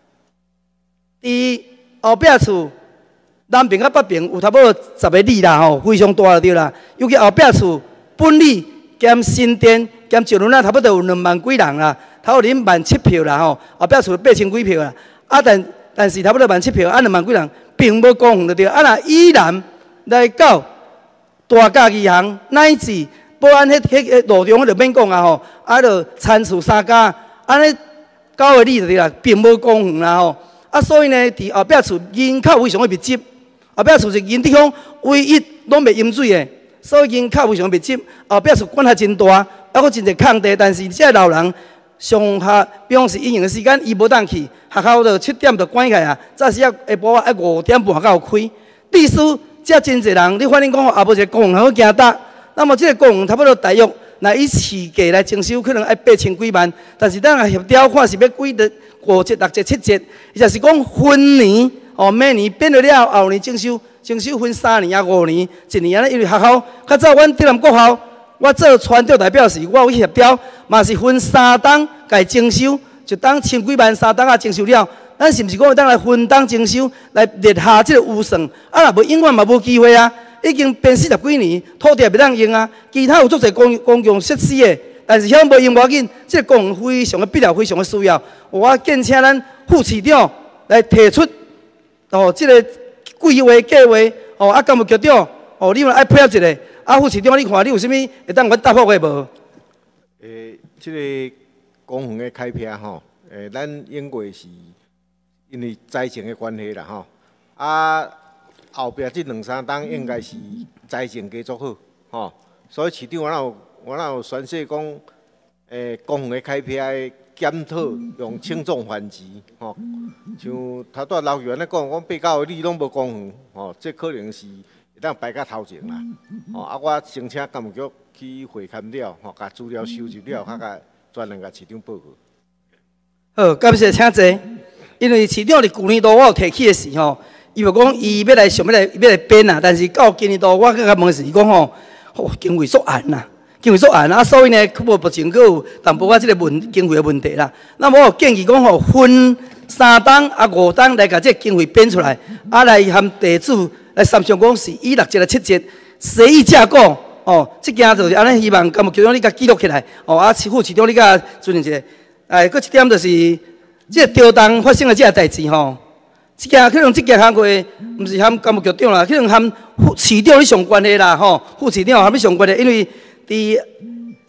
伫后壁厝南边甲北边有差不多10个里啦吼，非常大了对啦。尤其后壁厝本里兼新店兼石轮啊，差不多有2万几人啦，头有恁17000票啦吼，后壁厝8000几票啦。啊，但是差不多17000票，啊2万几人，并无公平就对。啊，若依然来到大甲义行乃至保安迄路中就免讲啊吼，啊，就参数3家，安尼9个里就对啦，并无公平啦吼。啊，所以呢，伫后壁厝人口非常的密集，后壁厝是因地方唯一拢袂饮水的，所以人口非常密集。后壁厝管辖真大，啊，佫真侪空地，但是这老人上下，比方是营业的时间，伊无当去，学校就7点就关起啊，早时啊下晡啊5点半才有开。历史这真侪人，你反正讲也无一个公园好行搭，那么这个公园差不多大约，若以市价来征收，可能要8000几万，但是咱协调看是要几的5节、6节、7节，伊就是讲分年哦，每年变了后年征收分3年啊、5年、1年啊，因为学校较早阮竹南国校，我做传调代表时，我有协调，嘛是分3档甲伊征收，一档1000几万，3档啊征收了，咱是毋是讲会当来分档征收，来列下这个预算？啊，若无永远嘛无机会啊！已经变40几年，土地也袂当用啊，其他有足侪公共设施的，但是遐无用无要紧，这个公园非常的必要，非常的需要。我建请咱副市长来提出哦，这个规划计划哦，啊，干部局长哦，你嘛爱配合一下。啊，副市长，你看你有啥物会当我答复的无？ 这个公园的开辟吼，咱应该是因为灾情的关系啦吼，啊。后壁这2、3档应该是财政加足好，吼，所以市长我有宣示讲，公园的开辟的检讨用轻重缓急，吼，像头拄老员咧讲8、9个里拢无公园，吼，这可能是会当排到头前啦，吼，啊，我先请干部局去会勘了，吼，甲资料收集了，甲专人甲市长报告。 好，感谢请坐。因为市长伫旧年度我有提起的是吼。伊就讲伊要来编啊，但是到今年度我甲问是，伊讲吼，经费足暗啦，经费足暗啊，所以呢，目前佫有淡薄仔即个经费的问题啦。那么我建议讲吼，分3档啊5档来甲这经费编出来，啊来含地主来三项讲是以6节来7节，协议架构哦，即件就是安尼，希望干部局长你甲记录起来哦，啊副市长你甲尊一下。佫一点就是，即个调动发生的即个代志吼。可能这件行业毋是含干部局长啦，可能含副市长你上关系啦吼，副市长含你上关系，因为伫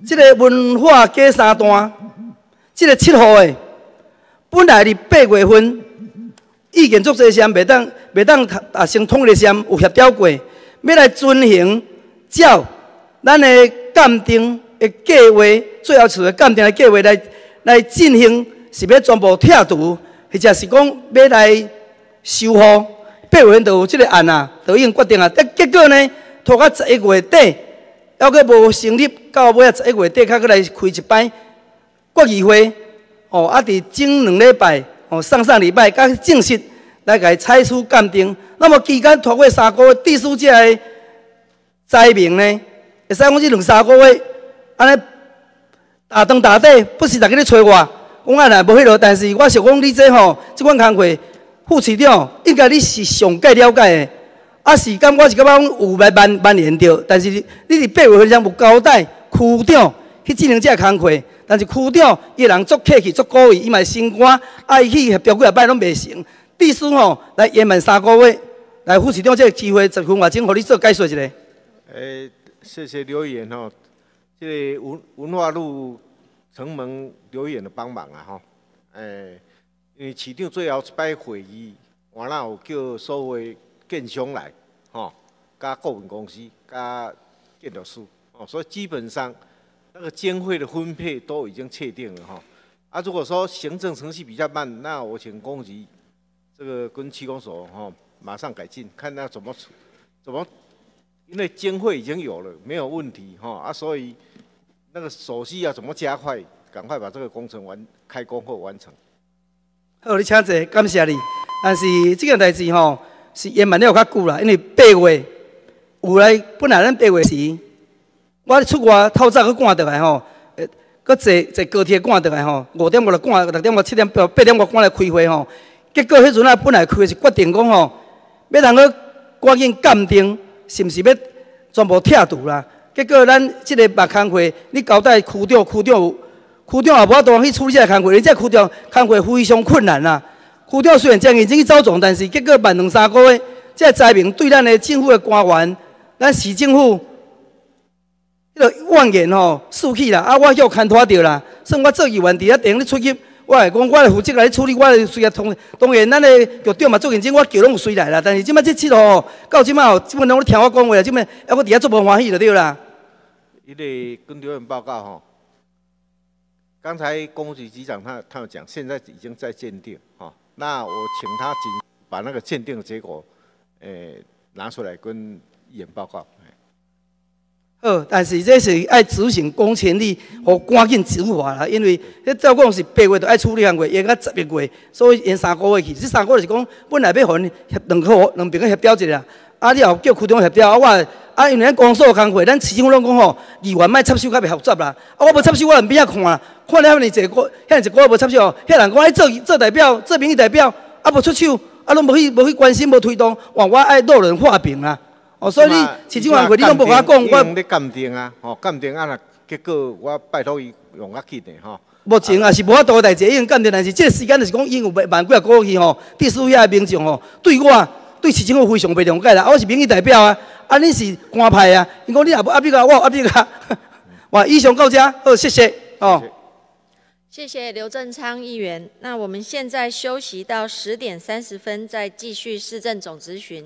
这个文化过三段，这个7号的，本来伫8月份意见足侪项，袂当达成统一项有协调过，要来遵行照咱的鉴定的计划，最后处的鉴定的计划来进行，是要全部拆除，或者是讲要来修复。8月份就有这个案啊，就已经决定啊。结果呢，拖到11月底，还阁无成立，到尾啊11月底，才阁来开一摆国议会。哦，啊，伫前2礼拜，哦，上礼拜，才正式来甲伊采取鉴定。那么期间拖过3个月，第四届的灾民呢，会使讲这2-3个月，安尼大长大底，不是逐个咧找我，讲啊若无迄落，但是我想讲你这吼，即款工课。副市长，应该你是上界了解的，啊是感我是感觉有万言着，但是你伫8月份上有交代区长去进行这工课，但是区长伊人足客气足故意，伊嘛心肝，啊伊去协调几啊摆拢袂成，必须吼来延慢3个月，来副市长这个机会10分外钟，互你做解说一下。 谢谢刘议员吼，这个文化路城门刘议员的帮忙啊吼，因为市长最后一摆会议，完了有叫所有建商来，吼，加顾问公司，加建筑师，哦，所以基本上那个经费的分配都已经确定了哈。啊，如果说行政程序比较慢，那我请公局这个跟区公所哈马上改进，看那怎么，因为经费已经有了，没有问题哈啊，所以那个手续要怎么加快，赶快把这个工程开工后完成。 好，你请坐，感谢你。但是这件代志吼，是延慢了较久啦，因为8月有来，本来咱8月时，我出外透早去赶倒来吼，搁坐高铁赶倒来吼，5点我就赶，6点我7点8点我赶来开会吼。结果迄阵啊，本来开是决定讲吼，要通去赶紧鉴定，是毋是要全部拆除啦？结果咱这个目工会，你交代区长也无法度去处理这个工课，而且区长工课非常困难啦。区长虽然将认真去走总，但是结果慢2-3个月，这个灾民对咱的政府的官员，咱市政府迄个妄言吼竖起啦，啊，我叫牵拖着啦。算我做议员伫遐等你出去，我会讲我会负责来处理，我会随啊当然咱的局长嘛做认真，我叫拢有随来啦。但是即摆这7号到即摆吼，基本拢咧听我讲话，即摆还佫伫遐做无欢喜就对啦。 因为跟刘员报告吼。刚才公务局局长他有讲，现在已经在鉴定哈，那我请他把那个鉴定的结果，拿出来跟议员报告。 好，但是这是爱执行公权力，和赶紧执法啦。因为迄照讲是8月就爱处理项月，延到11月，所以延3个月去。这3个月是讲本来要互两边协调一下，啊，你也叫区长协调，啊，因为咱公所工会，咱市政府拢讲吼，议员莫插手，较袂合作啦。啊，我无插手，我边仔看啦，看了遐尼济个，遐尼济个无插手，遐人讲爱做代表，做民意代表，啊无出手，啊拢无去关心，无推动，我爱落人画饼啦。哦，所以你市政委会你拢无甲我讲，我咧鉴定啊，吼鉴定啊，结果我拜托伊用较紧的吼。 目前也是无法度代志，已经鉴定，但是这个时间就是讲已经有万几啊个去吼，第四遐民众吼，对市政府非常不谅解啦。我是民意代表啊。啊，你是官派啊？你讲你也无压力啊，我有压力啊。哇，以上到这，好，谢谢哦。 谢谢刘正昌议员。那我们现在休息到10点30分，再继续市政总质询。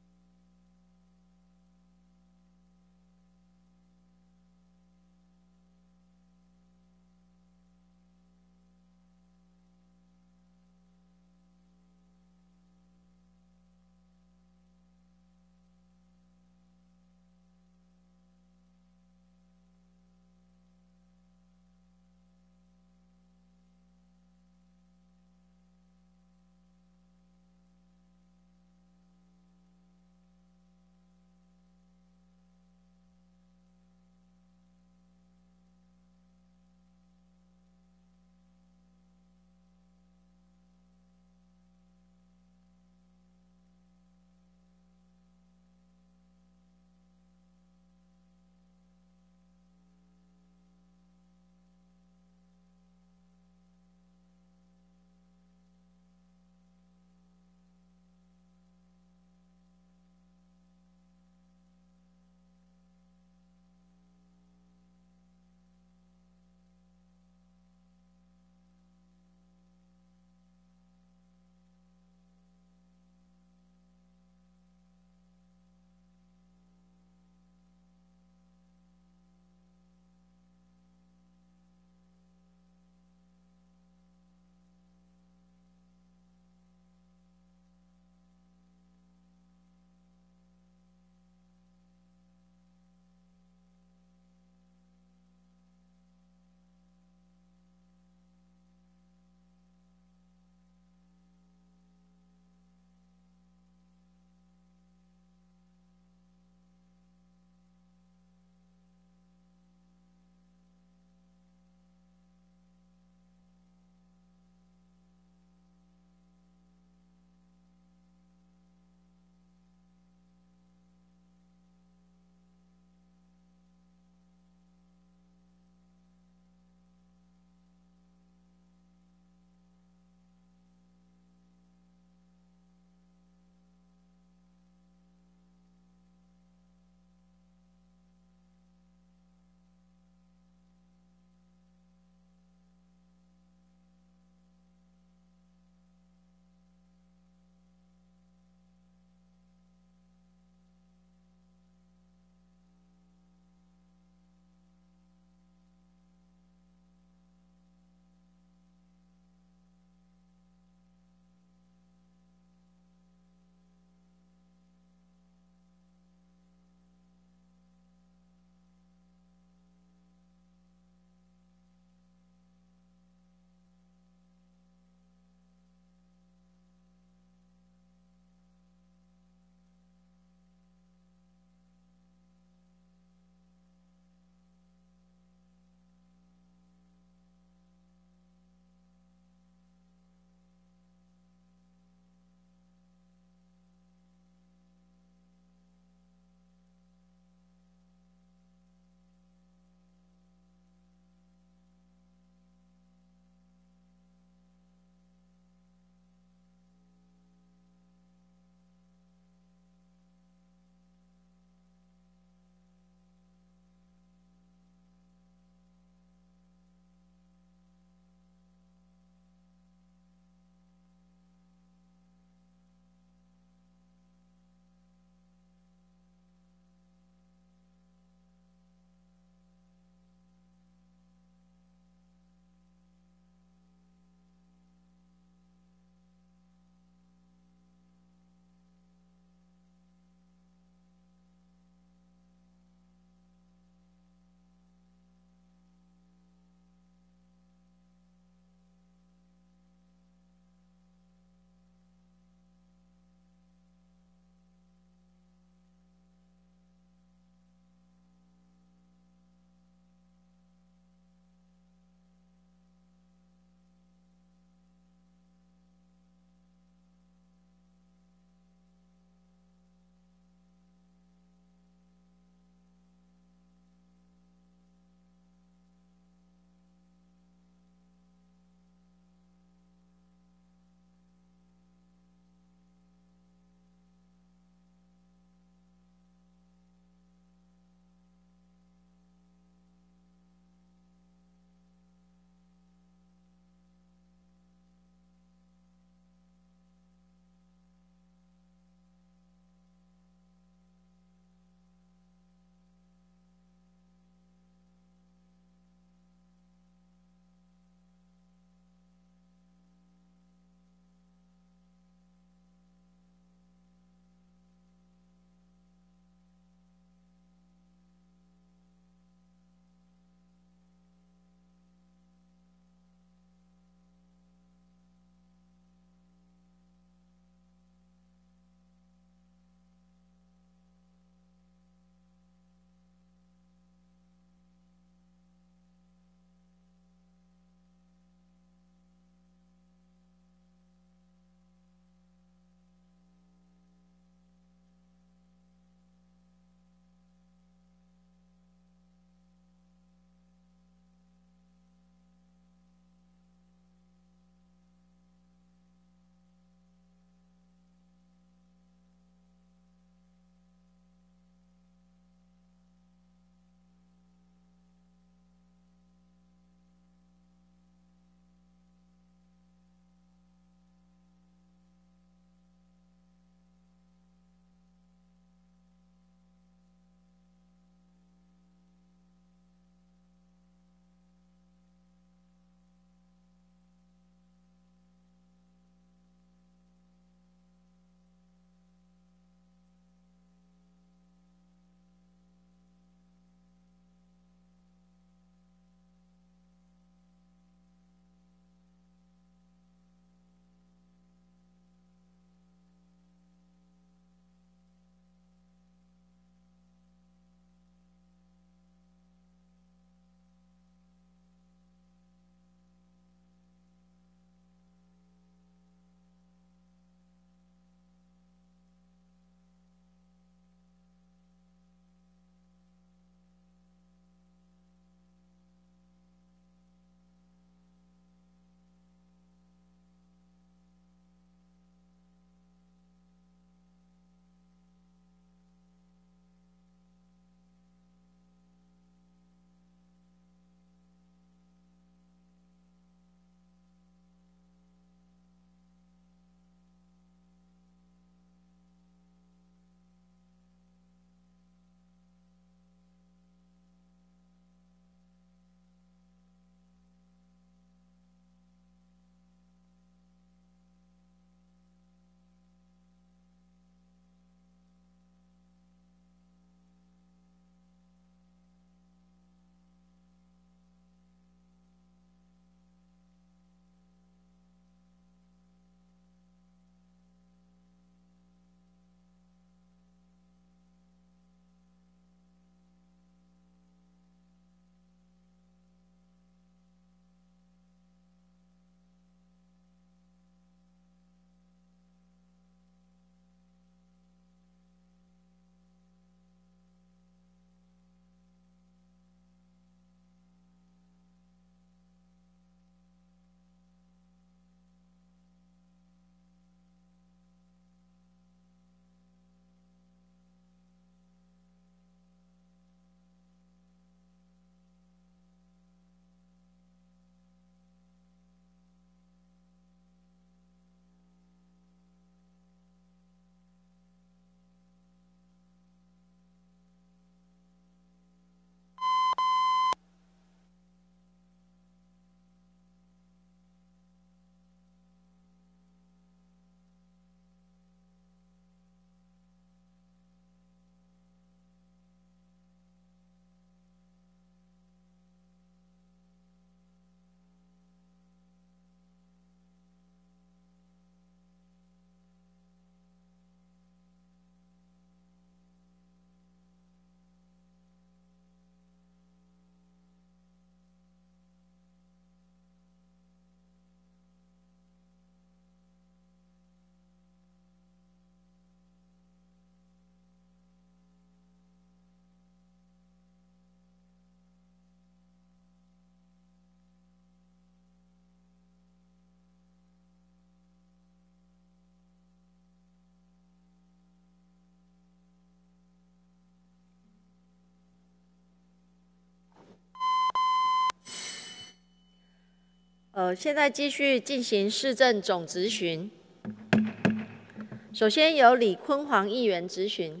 现在继续进行市政总质询。首先由李坤煌议员质询。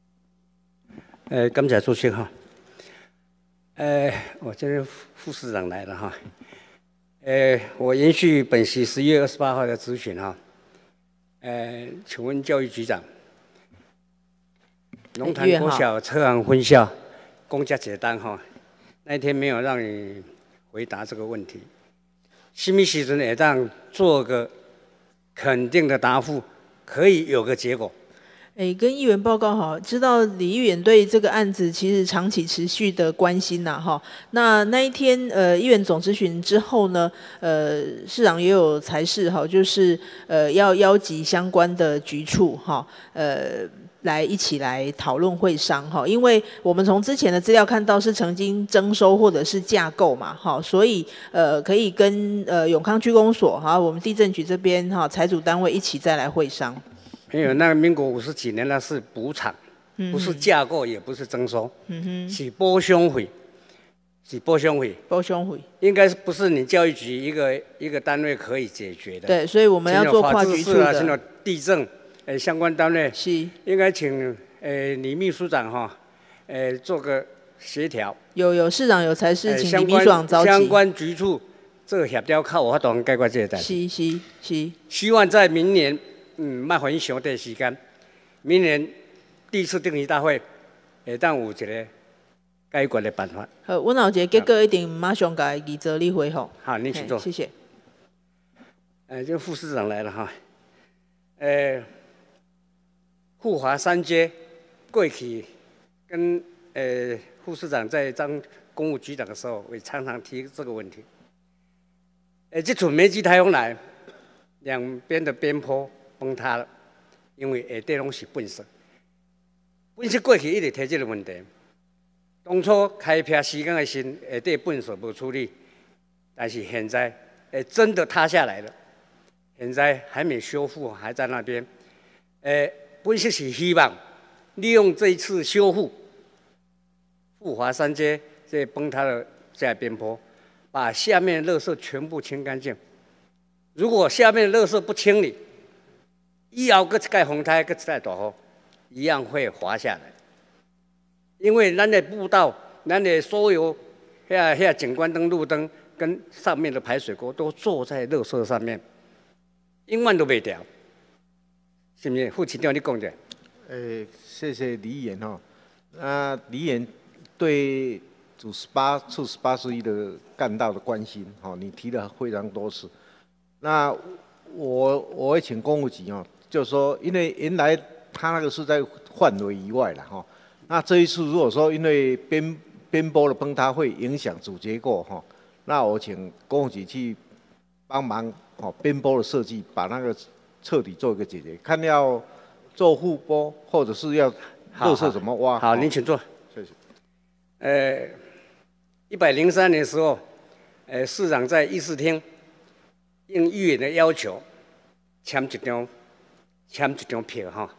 感谢主席哈。我今天副市长来了哈。我延续本席11月28号的质询哈。请问教育局长，龙潭国小车行分校公家解单哈，那一天没有让你回答这个问题，什么时阵会当做个肯定的答复，可以有个结果？ 跟议员报告好，知道李议员对这个案子其实长期持续的关心呐哈。那一天议员总质询之后呢，市长也有裁示哈，就是要邀集相关的局处哈，来一起来讨论会商哈，因为我们从之前的资料看到是曾经征收或者是架构嘛哈，所以可以跟永康区公所哈，我们地政局这边哈财主单位一起再来会商。 没有，那个民国50几年那是补偿，不是架构，也不是征收，是补偿费，是补偿费。补偿费应该是不是你教育局一个单位可以解决的？对，所以我们要做跨局处的，现在地政相关单位是应该请李秘书长哈，做个协调。有市长有才是请李秘书长召集相关局处这个协调靠我当解决这个代志。是。希望在明年。卖还上短时间，明年第一次定期大会，会当有一个解决的办法。好，我有一个结果一定马上甲议责你回复。好，您请坐。谢谢。这副市长来了哈。富华三街过去跟副市长在当公务局长的时候，我常常提这个问题。这次梅基台风来，两边的边坡。崩塌了，因为下底拢是粪扫。粪扫过去一直提这个问题。当初开辟时间的时，下底粪扫无处理，但是现在真的塌下来了，现在还没修复，还在那边。本是希望利用这一次修复富华三街这崩塌的这边坡，把下面的垃圾全部清干净。如果下面的垃圾不清理，以后搁一届风台，搁一届大雨，一样会滑下来。因为咱的步道、咱的所有景观灯、路灯跟上面的排水沟都坐在垃圾上面，永远都袂掉，是不是？副市长，你讲者。 谢谢李议员哈。李议员对处18事的干道的关心，哈，你提了非常多次。那我会请公务局哦。就是说，因为原来他那个是在范围以外了哈，那这一次如果说因为边坡的崩塌会影响主结构哈，那我请公务局去帮忙哦，边坡的设计把那个彻底做一个解决，看要做护坡或者是要垃圾怎么挖。好，您请坐。谢谢。103年的时候，市长在议事厅应议员的要求签一张票哈，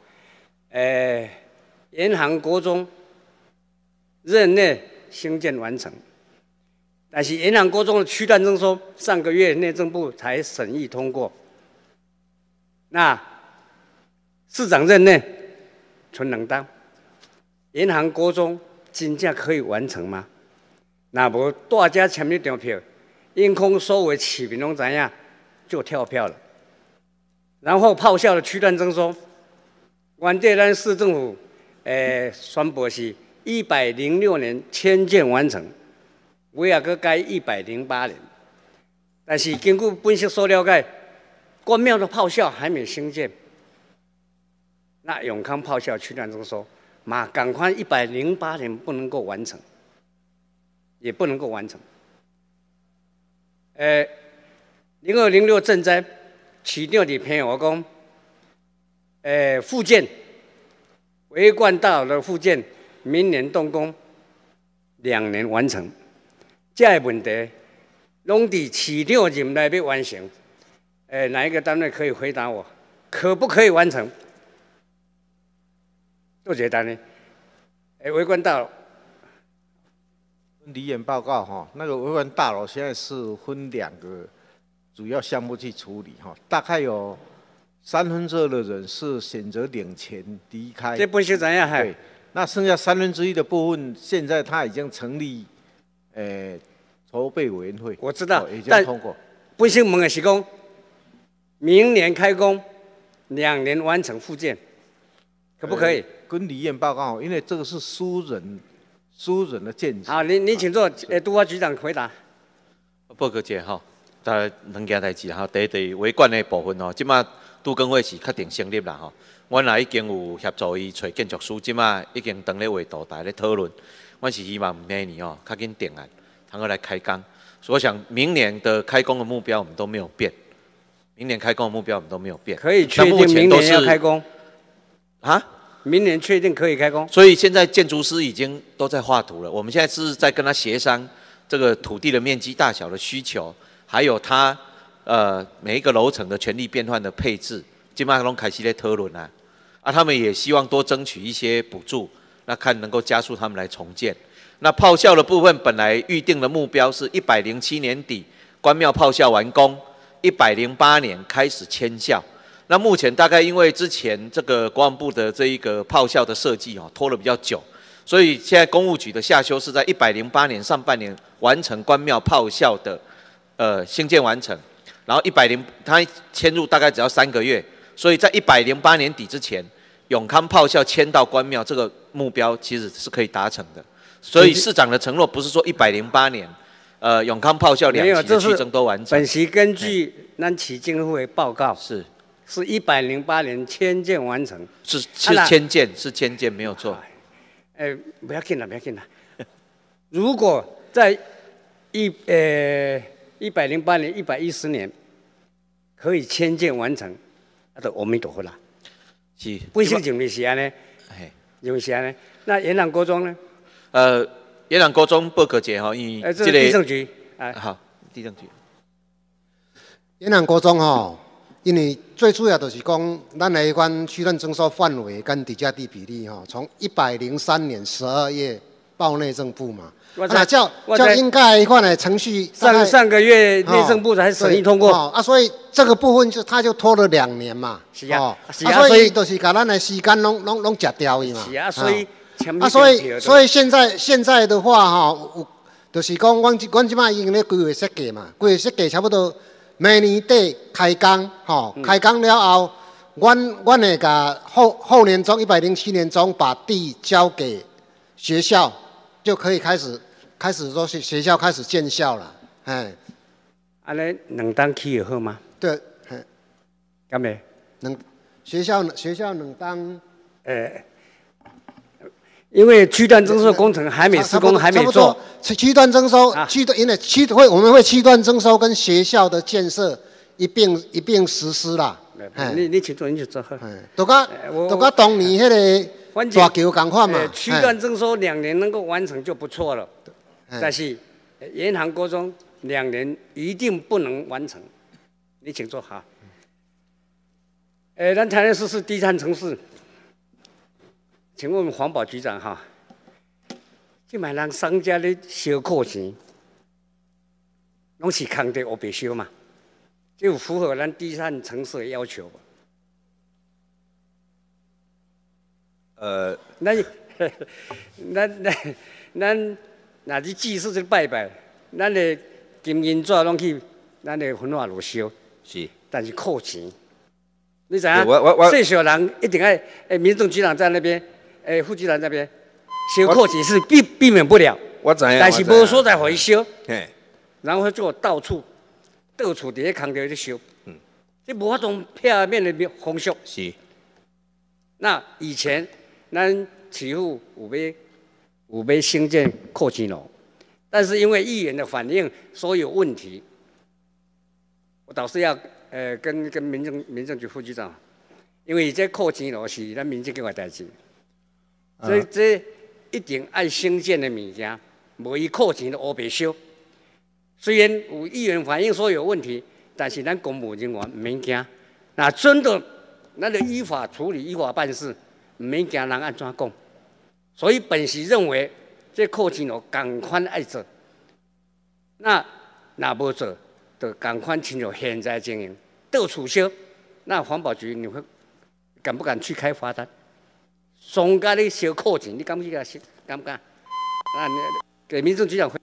延航国中任内兴建完成，但是延航国中的区段征收上个月内政部才审议通过，那市长任内存两当，延航国中真正可以完成吗？那无大家签一张票，因空所有市民拢知影就跳票了。然后炮校的区段征收，原地咱市政府宣布是106年迁建完成，我也搁改108年，但是根据分析所了解，关庙的炮校还没兴建，那永康炮校区段征收嘛，赶快108年不能够完成，也不能够完成。0206赈灾。市长伫骗我讲，复建维冠大楼的复建，明年动工，2年完成。这个问题，拢伫市长任内要完成。哪一个单位可以回答我，可不可以完成？做简单的，维冠大楼。李演报告哈，那个维冠大楼现在是分2个主要项目去处理哈，大概有2/3的人是选择领钱离开。 这本身怎样？ 对，那剩下1/3的部分，现在他已经成立筹备委员会。 我知道， 已经通过。 本身问的是讲，明年开工，2年完成复建，可不可以？ 跟李院报告，因为这个是私人的建筑。 好，你请坐，都发局长回答。 报告者吼，两件代志哈。第一，维管的部分吼，即马都更会是确定成立啦吼。阮也已经有协助伊找建筑师，即马已经当咧画图，大家咧讨论。阮是希望明年哦，较紧定案，然后来开工。所以我想明年的开工的目标我们都没有变，明年开工的目标我们都没有变。 可以确定明年要开工啊？ 明年确定可以开工。 所以现在建筑师已经都在画图了，我们现在是在跟他协商这个土地的面积大小的需求，还有他每一个楼层的权利变换的配置，基本上都开始在讨论啊。他们也希望多争取一些补助，那看能够加速他们来重建。那炮校的部分本来预定的目标是107年底关庙炮校完工，108年开始迁校。那目前大概因为之前这个国防部的这一个炮校的设计拖了比较久，所以现在公务局的下修是在108年上半年完成关庙炮校的兴建完成，然后它迁入大概只要3个月，所以在108年底之前，永康炮校迁到关庙这个目标其实是可以达成的。所以市长的承诺不是说108年，永康炮校2期的区征都完成。 本席根据咱市政府的报告是 108年迁建完成。 是迁建没有错。 不要紧了，不要紧了。如果在108年、110年可以迁建完成，那就阿弥陀佛啦。 是。 本身认为是安尼，认为是安尼。那延南国中呢？ 延南国中报告者吼，因这个地政局， 好，地政局。 延南国中吼，因为最主要就是讲，咱的迄款区段征收范围跟地价地比例吼，从103年12月报内政部嘛，那叫应该迄款的程序。 上个月内政部才审议通过所以这个部分他就拖了2年嘛。 是啊， 所以就是把咱的时间拢吃掉伊嘛。 是啊，所以。 所以现在的话哈，就是讲，阮即摆已经咧规划设计嘛，规划设计差不多明年底开工，开工了后，阮会甲后年中107年中把地交给学校，就可以开始说学校开始建校了， 安尼2档起会好吗？ 对， 干咩？ 学校2档， 因为区段征收工程还没施工，还没做。 区段征收，因为我们会区段征收跟学校的建设一并实施啦。 你请坐，你就坐。 都跟当年迄个大桥同款嘛。 区段征收2年能够完成就不错了，但是延航国中2年一定不能完成。你请坐好。咱台南市是低碳城市。请问环保局长哈，即卖人商家咧收扣钱，拢是空地黑白收嘛？这有符合咱低碳城市的要求无？咱若是祭祀去拜拜，咱的金银纸拢去咱的焚化炉烧， 是， 但是扣钱。你知影？细小人一定爱，民政局长在那边。副局长那边收扣钱是避免不了， 我知影， 但是无所在可以收，然后就到处伫咧空地咧收，这无法种片面的风俗。 是。 那以前咱市府有要兴建扣钱楼，但是因为议员的反映说有问题，我倒是要跟民政局副局长，因为这扣钱楼是咱民政局的代志。这一定爱兴建的物件，无伊扣钱的黑白收。虽然有议员反映说有问题，但是咱公务人员唔免惊。那真的，咱就依法处理、依法办事，唔免惊人安怎讲。所以本席认为，这扣钱哦，赶快爱做。那无做， 的赶快亲有现在经营，到处修，那环保局你会敢不敢去开罚单？总该你收扣钱，你敢不敢？敢不敢？那你给民政局长会。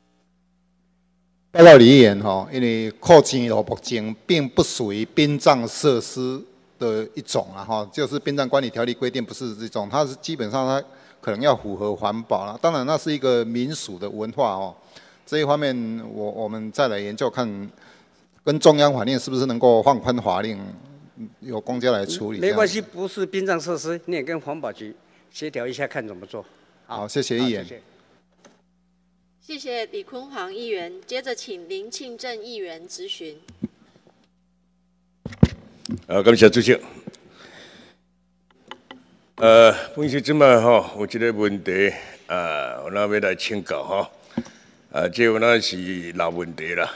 报告李议员哈，因为扣钱目前并不属于殡葬设施的一种啊哈，就是殡葬管理条例规定不是这种，它是基本上它可能要符合环保啦。当然那是一个民俗的文化哦，这一方面我们再来研究看，跟中央法令是不是能够放宽法令，由公家来处理。 没关系，不是殡葬设施，你也跟环保局协调一下，看怎么做。 好，谢谢议员。 谢谢李坤煌议员，接着请林庆正议员质询。 感谢主席。本席即摆吼有一个问题，我那要来请教吼，这有那是老问题啦，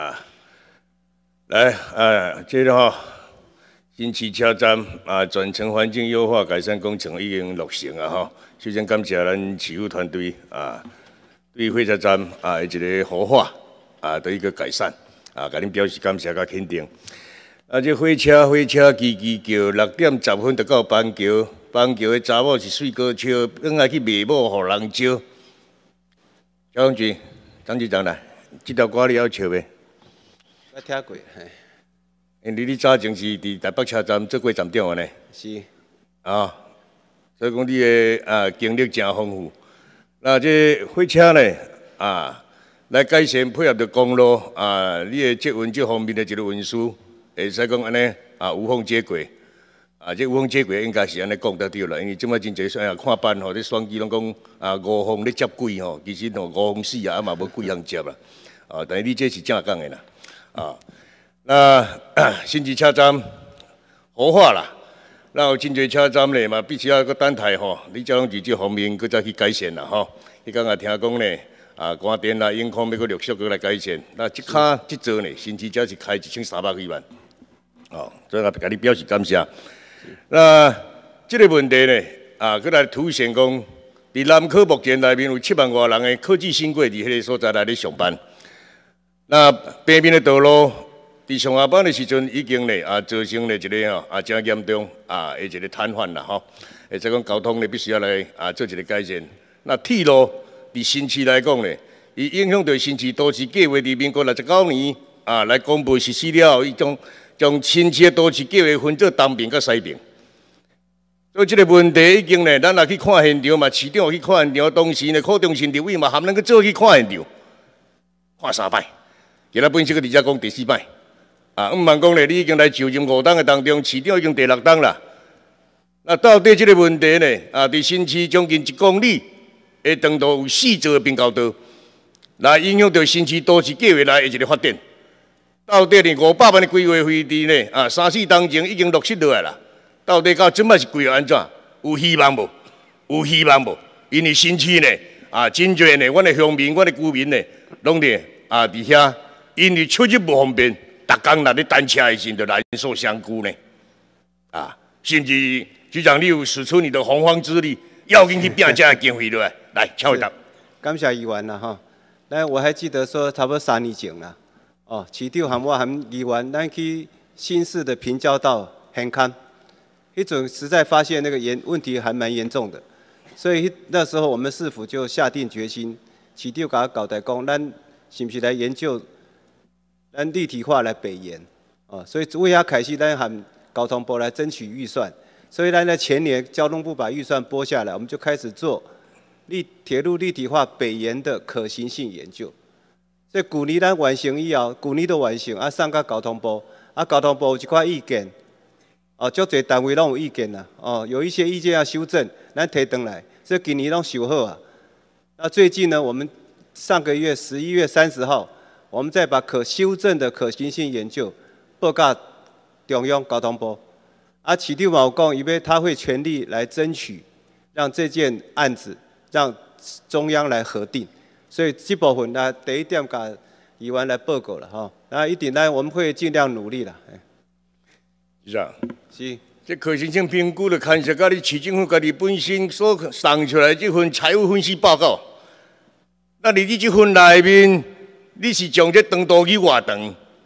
来，这个吼新汽车站全程环境优化改善工程已经落成啊吼，首先感谢咱市府团队对火车站的一个活化的一个改善甲恁表示感谢甲肯定。这火车叽叫，6点10分就到板桥，板桥的查某是水果笑，转来去卖某，互人招。肖永军，张局长来，这条歌你要笑袂？ 我听过，嘿。 你早前是伫台北车站做过站长的呢？ 是。 所以讲你的经历真丰富。那这火车呢来改善配合着公路你的捷运这方面的一个运输，会使讲安尼无缝接轨这无缝接轨应该是安尼讲得对啦，因为即摆真侪看板吼，这选举拢讲5方咧接轨吼，其实吼5方4嘛无几项接啦但是你这是正讲的啦那新市车站活化啦。那有真侪车站咧嘛，必须要个等待吼，你交通局这方面搁再去改善啦吼。迄刚也听讲咧，关电啦、影控要搁陆续搁来改善。那即卡即座呢，新市车是开1300几万，所以也甲你表示感谢。那这个问题呢，搁来凸显讲，伫南科目前内面有7万多人的科技新贵伫迄个所在内咧上班。那北面的道路。伫上下班的时阵，已经咧造成咧一个真严重的一个瘫痪啦吼，或者讲交通咧必须要来做一个改善。那铁路伫新市来讲咧，伊影响到新市都市计划伫民国69年来公布实施了后，伊将新市的都市计划分做东边甲西边。所以这个问题已经咧，咱也去看现场嘛，市长去看现场，当时咧柯中信立委嘛含咱去做去看现场，看3摆，今仔本身个伫遮讲第4摆。毋茫讲咧，你已经来就任5档的当中，市长已经第6档啦。那到底这个问题呢？伫新市将近1公里的长度有4座的并交道，来影响到新市都市计划内的一个发展。到底呢500万的规划费伫呢3、4当前已经落实落来啦。到底到即摆是规划安怎？有希望无？有希望无？因为新市呢真侪呢，阮的乡民、阮的居民呢，拢伫伫遐，因为出入不方便。逐工来咧单车的时阵，就人所相顾呢，甚至局长你有使出你的洪荒之力，要紧去拼这个经费落来，来，请回答。 感谢议员啦哈，我还记得说差不多3年前啦，市长含我含议员，咱去新市的平交道很勘，迄阵实在发现那个问题还蛮严重的，所以那时候我们市府就下定决心，市长甲我交代讲，咱是不是来研究？咱立体化来北延，所以为遐开始，咱和交通部来争取预算，所以咱在前年交通部把预算拨下来，我们就开始做铁路立体化北延的可行性研究。所以去年咱完成以后，去年都完成，送到交通部，交通部有一寡意见，足侪单位拢有意见啦，有一些意见要修正，咱提回来，所以今年拢修好啊。那最近呢，我们上个月11月30号。我们再把可修正的可行性研究报告中央交通部，市长嘛有讲，他会全力来争取，让这件案子让中央来核定。所以这部分呢，第一点甲议员来报告了哈，那一定呢我们会尽量努力啦。 局长， 是。 这可行性评估的看下，甲你市政府家己本身所送出来这份财务分析报告，那你这份内面。你是将这长度去偌长，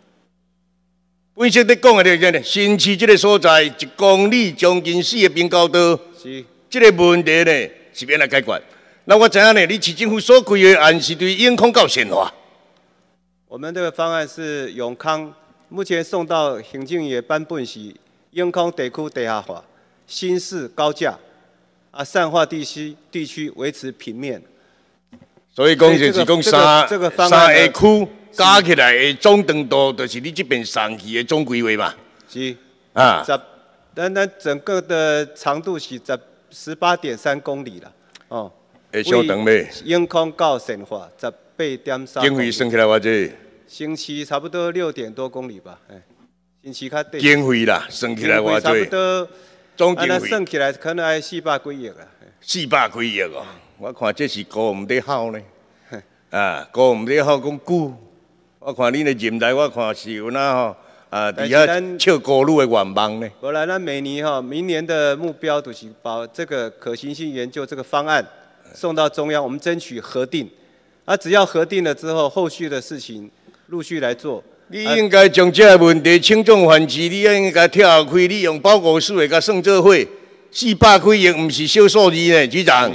本身咧讲的就是呢，新市这个所在1公里将近4个滨高道， 是这个问题呢是要来解决。那我知影呢，你市政府所规划案是对永康到善化。 我们这个方案是永康，目前送到行政院颁布是永康地区地下化，新市高架，善化地区维持平面。 所以讲就是讲三个区加起来的总长度，就是你这边上去的总规划嘛。 是啊， 咱整个的长度是18.3公里啦，哦。 会相长咩？ 永康到善化18.3。 经费算起来偌济？ 新市差不多6点多公里吧，新市较短。 经费啦，算起来偌济？ 差不多。 总经费。 算起来可能要400几亿啦。 400几亿哦，我看这是高唔得好呢。高唔得好讲久。我看你的任内，我看是有那吼底下笑高路的愿望呢。 无啦，咱每年明年的目标就是把这个可行性研究这个方案送到中央，我们争取核定。只要核定了之后，后续的事情陆续来做。 你应该将这个问题轻重缓急，你应该跳开，你用报告书来甲算做伙。400几亿唔是小数字呢，局长。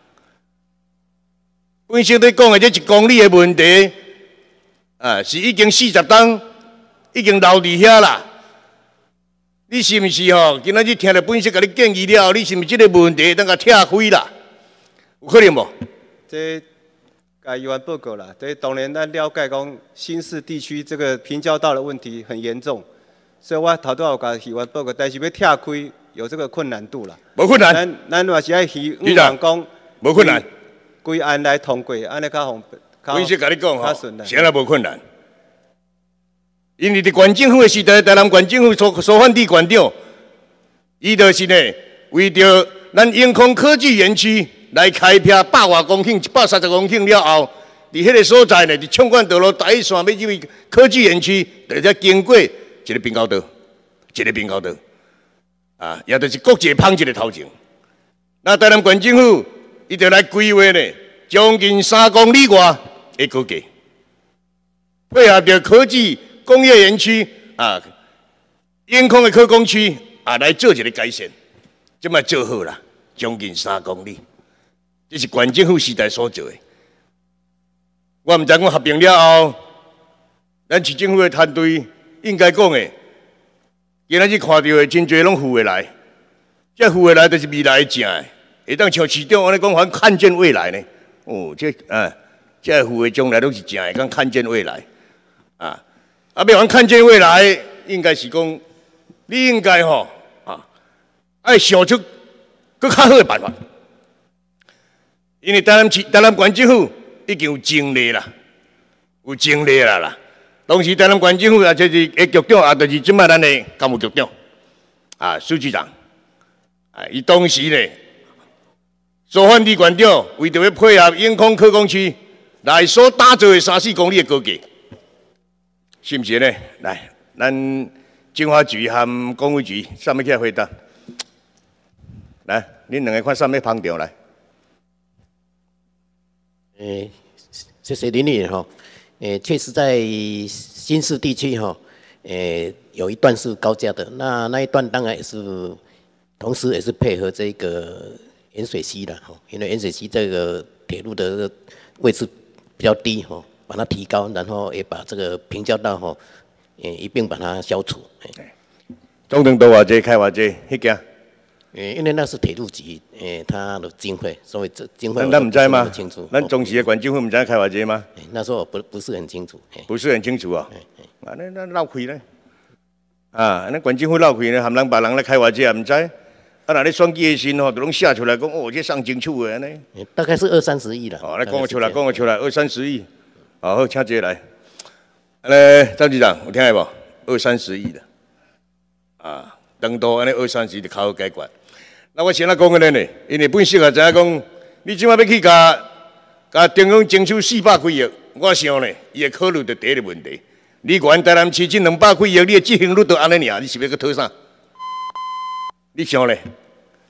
本身在讲的这1公里的问题，是已经40吨，已经留伫遐啦。你是毋是今仔日听了本身甲你建议了，你是毋是这个问题当甲拆开啦？有可能无？ 这甲议员报告啦，这当然咱了解讲新市地区这个平交道的问题很严重，所以我头拄有甲议员报告，但是要拆开有这个困难度啦。 无困难。 咱嘛是爱希望讲无困难。 规案来通过，安尼较方便。 本身甲你讲谁来无困难？因为伫县政府的时代，台南县政府所犯地县长，伊就是呢，为着咱永康科技园区来开辟100多公顷、130公顷了后，伫迄个所在呢，伫冲冠道路第一线要入科技园区，就才经过一个滨高道，也就是国际芳一个头前。那台南县政府伊就来规划呢，将近3公里外的高架，配合着科技工业园区永康的科工区来做一个改善，即摆做好啦，将近3公里，这是县政府时代所做的。我毋知讲合并了后，咱市政府的团队应该讲的，今仔日看到的真侪拢付下来，这付下来就是未来的正的。会当像市长安尼讲，还看见未来呢？这付的将来都是正的，讲看见未来，要还看见未来，应该是讲，你应该爱想出更较好的办法，因为台南县政府已经有精力啦，啦。同时，台南县政府也就是局长，也就是即摆咱的干务局长，苏局长，伊当时呢。所犯地县长为着要配合永康科工区来所打造的3、4公里的高架，是毋是呢？来，咱政法局和工务局上面起来回答。来，恁两个看上面旁调来。 谢谢林议员确实在新市地区有一段是高架的，那一段当然也是，同时也是配合这个。盐水溪的因为盐水溪这个铁路的位置比较低把它提高，然后也把这个平交道一并把它消除。 总长多偌济，开偌济，迄件？ 因为那是铁路局它的经费，所以这经费咱唔知吗？ 清楚。 咱中市的县政府唔知开偌济吗？ 那时候不是很清楚。 不是很清楚啊。那闹开呢？那县政府闹开呢，含人别人来开偌济也唔知。那你选举的时候，就拢写出来讲，这上清楚的安尼。 大概是20-30亿啦。 来讲个出来，20-30亿。好，请这来。张局长，有听下无？20-30亿的。长度安尼20-30亿就较好解决。那我先来讲个呢，因为本身也知影讲，你即摆要去甲中央争取400几亿，我想呢，伊会考虑到第一个问题，你原台南市这200几亿，你的执行率都安尼尔，你是要去讨啥？你想咧？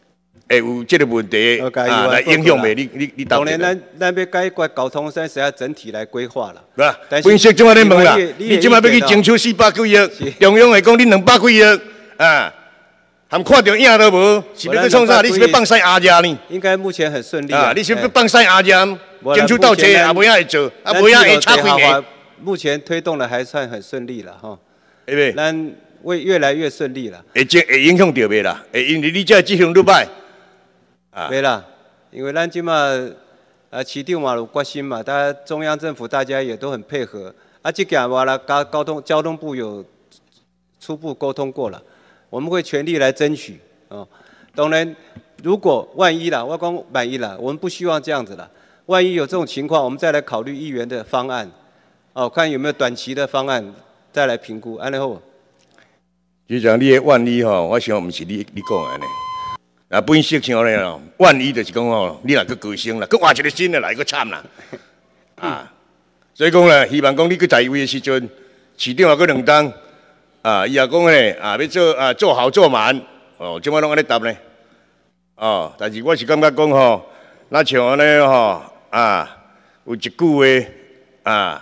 会有这个问题来影响袂？你当然，咱要解决交通，咱是要整体来规划啦。 是吧？分析即马咧问啦，你即马要去争取400几亿，中央会讲你200几亿啊，含看到影都无，是要去创啥？你是要放屎阿家呢？ 应该目前很顺利啊！你是要放屎阿家，争取到这也无影会做，啊无影会差几年。 目前推动的还算很顺利了哈， 对不对？ 咱会越来越顺利了。 会影响到袂啦？会因为你这执行愈歹。 没啦，因为咱今嘛市长嘛有决心嘛，大家中央政府大家也都很配合。啊，这件话啦，交通部有初步沟通过了，我们会全力来争取哦。当然，如果万一啦，我讲万一啦，我们不希望这样子啦。万一有这种情况，我们再来考虑议员的方案，哦，看有没有短期的方案再来评估。安尼好。 局长，你的万一吼，我想不是你讲的呢。啊，本色像咧咯，万一就是讲吼，你若去高升啦，去换一个新的来，去惨啦。啊，所以讲咧，希望讲你去在位的时阵，市长也去2当，啊，伊也讲咧，啊，要做好做满，哦，即摆拢安尼答呢。哦，但是我是感觉讲吼，那像安尼吼，啊，有一句话，啊，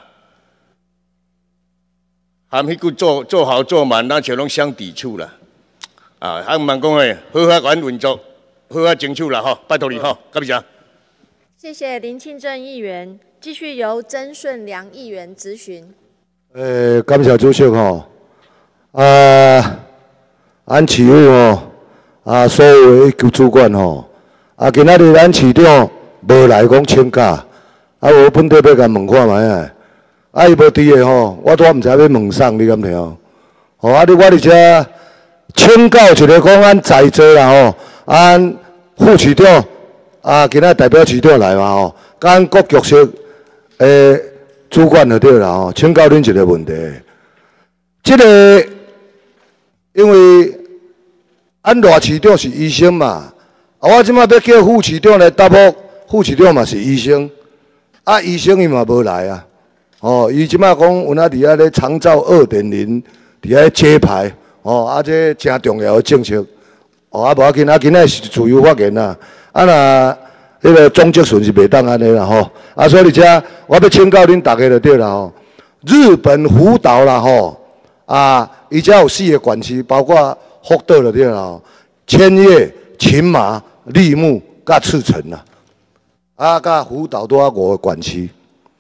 含迄句做好做满，那像拢相抵触啦。啊，还唔茫讲诶，好好管运作，好好争取啦吼，拜托你吼，感谢。 谢谢林庆正议员，继续由曾顺良议员质询。 感谢主席吼，咱市委吼，所有的主管吼，今仔日咱市长无来讲请假，我本地要甲问看卖伊无伫诶吼，我都毋知要问啥，你敢听？吼，我伫遮。请教一个讲，咱在座啦吼，咱副市长今仔代表市长来嘛吼，咱各局室主管就对啦吼，请教恁一个问题。因为咱大市长是医生嘛，我即摆要叫副市长来答复，副市长嘛是医生，医生伊嘛无来啊，伊即摆讲有哪伫咧长照2.0伫咧揭牌。这真重要的政策。无要紧，今仔是自由发言啦。若迄个总结顺是袂当安尼啦吼。所以而且我要请教恁大家就对啦吼。日本福岛啦吼，伊遮有4个县市，包括福岛就对啦吼。千叶、群马、立木、甲赤城啦。甲福岛都5个县市。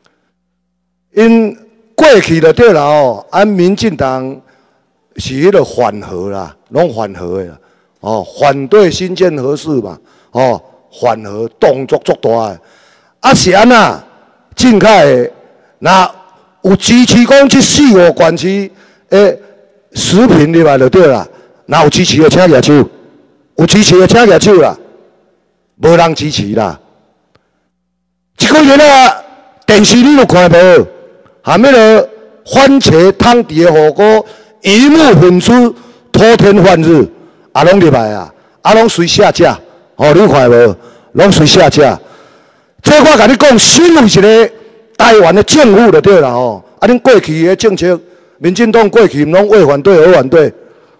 因过去就对啦吼，按民进党。是迄个反核啦，拢反核的啦，反对新建核四嘛，反核动作足大的，是安那？正确的，那有支持讲这4、5县市的食品入来就对啦，那有支持的请举手，有支持的请举手啦，无人支持啦。这个月啊，电视你有看无？含迄个番茄汤底的火锅。鱼目混珠，托天换日，拢入来拢随下架，你看无？拢随下架。这我甲你讲，身为一个台湾的政府就对啦吼。恁过去的政策，民进党过去拢为反对而反对。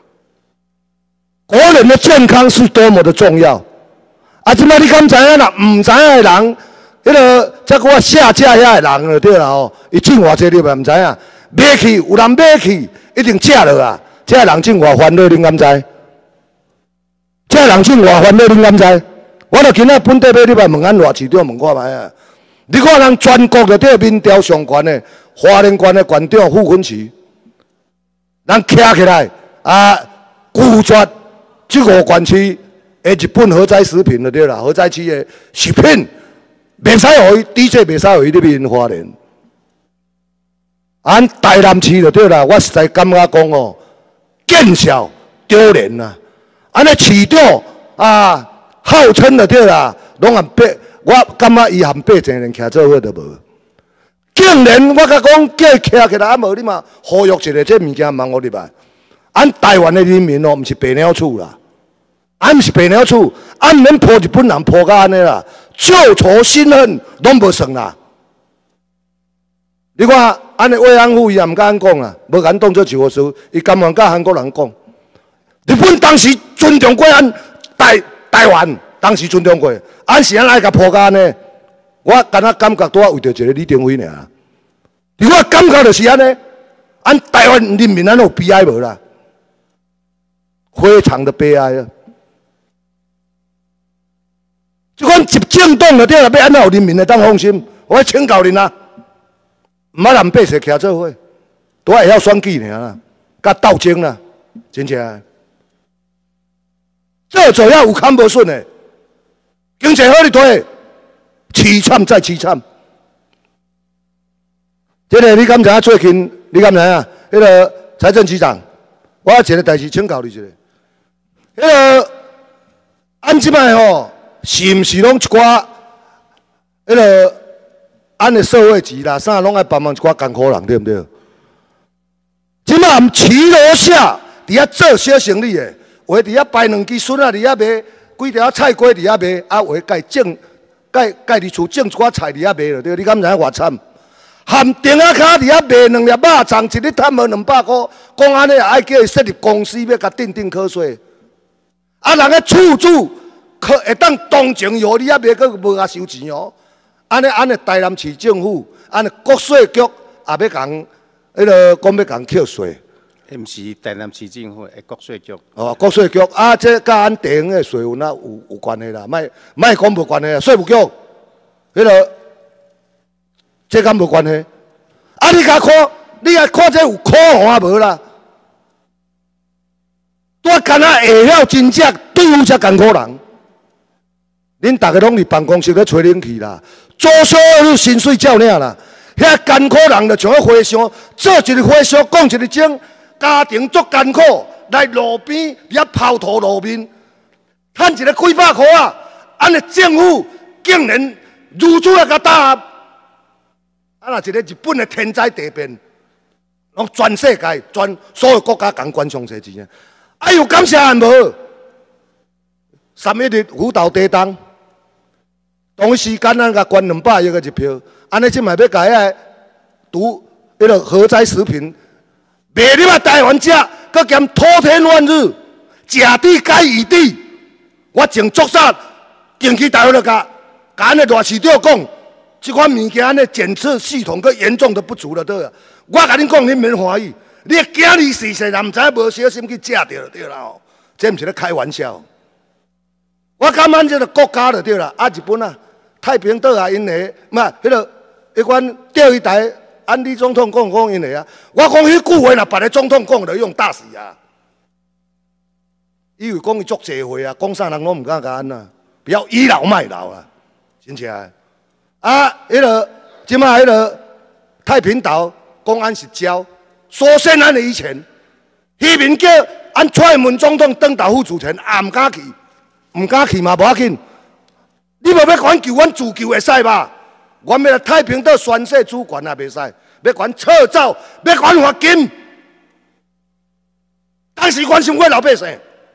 国人的健康是多么的重要。即摆你敢知影啦？唔知影的人，迄个则我下架遐的人就对啦吼。伊进偌济入来，唔知影。买去，有人买去。一定食落啊！这人真偌烦恼，恁敢知？这人真偌烦恼，恁敢知？我著今仔本地要你来问咱大市长问看卖啊！你看人全国就对民调上悬的花莲县的县长傅昆萁，人徛起来拒绝这5县市的日本核灾食品就对啦，核灾区的食品袂使互伊，的确袂使互伊入面花莲。台南市就对啦，我实在感觉讲见笑丢脸啦！尼市长号称就对啦，拢含我感觉伊含8成人徛做伙都无。竟然我甲讲叫伊徛起来，无你嘛呼吁一下，这物件茫我入来。台湾的人民毋是白鸟厝啦，毋是白鸟厝，毋免抱日本人抱到安尼啦，旧仇新恨拢无算啦。你看。慰安妇伊也毋敢讲啊，无敢当作一回事，伊甘愿甲韩国人讲。日本当时尊重过台湾， 当时尊重过，俺是安来甲破干呢？我敢若感觉拄啊为着一个李登辉尔，我感觉就是安尼，俺台湾人民安有悲哀无啦？非常的悲哀啊！即款一政党就对啦，要安怎有人民会当放心？我请教恁啊，毋捌南北势徛做伙，拄会晓选举尔啦，甲斗争啦，真正。这做遐有坎无顺的，经济好你推，凄惨再凄惨。这个你敢知影？最近你敢知影？迄个财政局长，我有一个代志请教你一下。迄个咱即摆吼，是毋是拢一寡迄个咱的社会局啦，啥拢爱帮忙一寡艰苦人，对不对？即摆骑楼下伫遐做小生意的。话伫遐摆两支笋啊，伫遐卖几条菜瓜，伫遐卖啊，话家种，家己厝种一寡菜伫遐卖了，对，你敢知影偌惨？含钉仔卡伫遐卖2粒肉粽，一日赚无200块，讲安尼也爱叫伊设立公司，要甲定课税。啊，人个厝主会当同情由你遐卖，佫无甲收钱哦。安尼台南市政府，安尼国税局也要共迄个讲要共扣税。 毋是台南市政府，是国税局。 哦，国税局啊，这甲咱地方的税务啊有关系啦，莫讲无关系啊。税务局，迄个这敢无关系？啊，你甲看，你甲看这有苦寒无啦？我干那会晓真正对付这艰苦人，恁大家拢伫办公室咧吹冷气啦，做小你薪水照领啦。遐艰苦人就像个和尚，做一个和尚讲一个经。家庭足艰苦，来路边遐抛头露面，赚一个几百块啊！安尼政府竟然如此来甲答案，啊！若一个日本的天灾地变，拢全世界、全所有国家共管上侪钱啊！哎呦，感谢人无？3日虎头地动，同一时间咱甲捐200亿个一票，安尼即卖要甲遐赌迄个核灾食品。卖你嘛台湾食，搁兼偷天换日，假地改乙地。我前作杀，近期台湾就甲咱的大市长讲，这款物件的检测系统搁严重的不足了，对啊。我甲恁讲，恁免怀疑，你今日事实人唔知无小心去食着就对啦哦，这毋是咧开玩笑。我感觉这个国家就对啦，啊日本啊，太平岛啊，因个嘛，迄款钓鱼台。安李总统讲因个啊，我讲迄句话若别个总统讲就用打死啊！以为讲伊足济岁啊，讲啥人拢唔敢甲安呐，不要倚老卖老啊，真正啊！即摆太平岛公安是交，所剩咱的以前，渔民叫按蔡英文总统登岛副主权，也唔敢去，唔敢去嘛无要紧，你无要管救阮自救会使吧？我们来太平岛宣誓主权也袂使，要管撤走，要管罚金。当时关心我老百姓，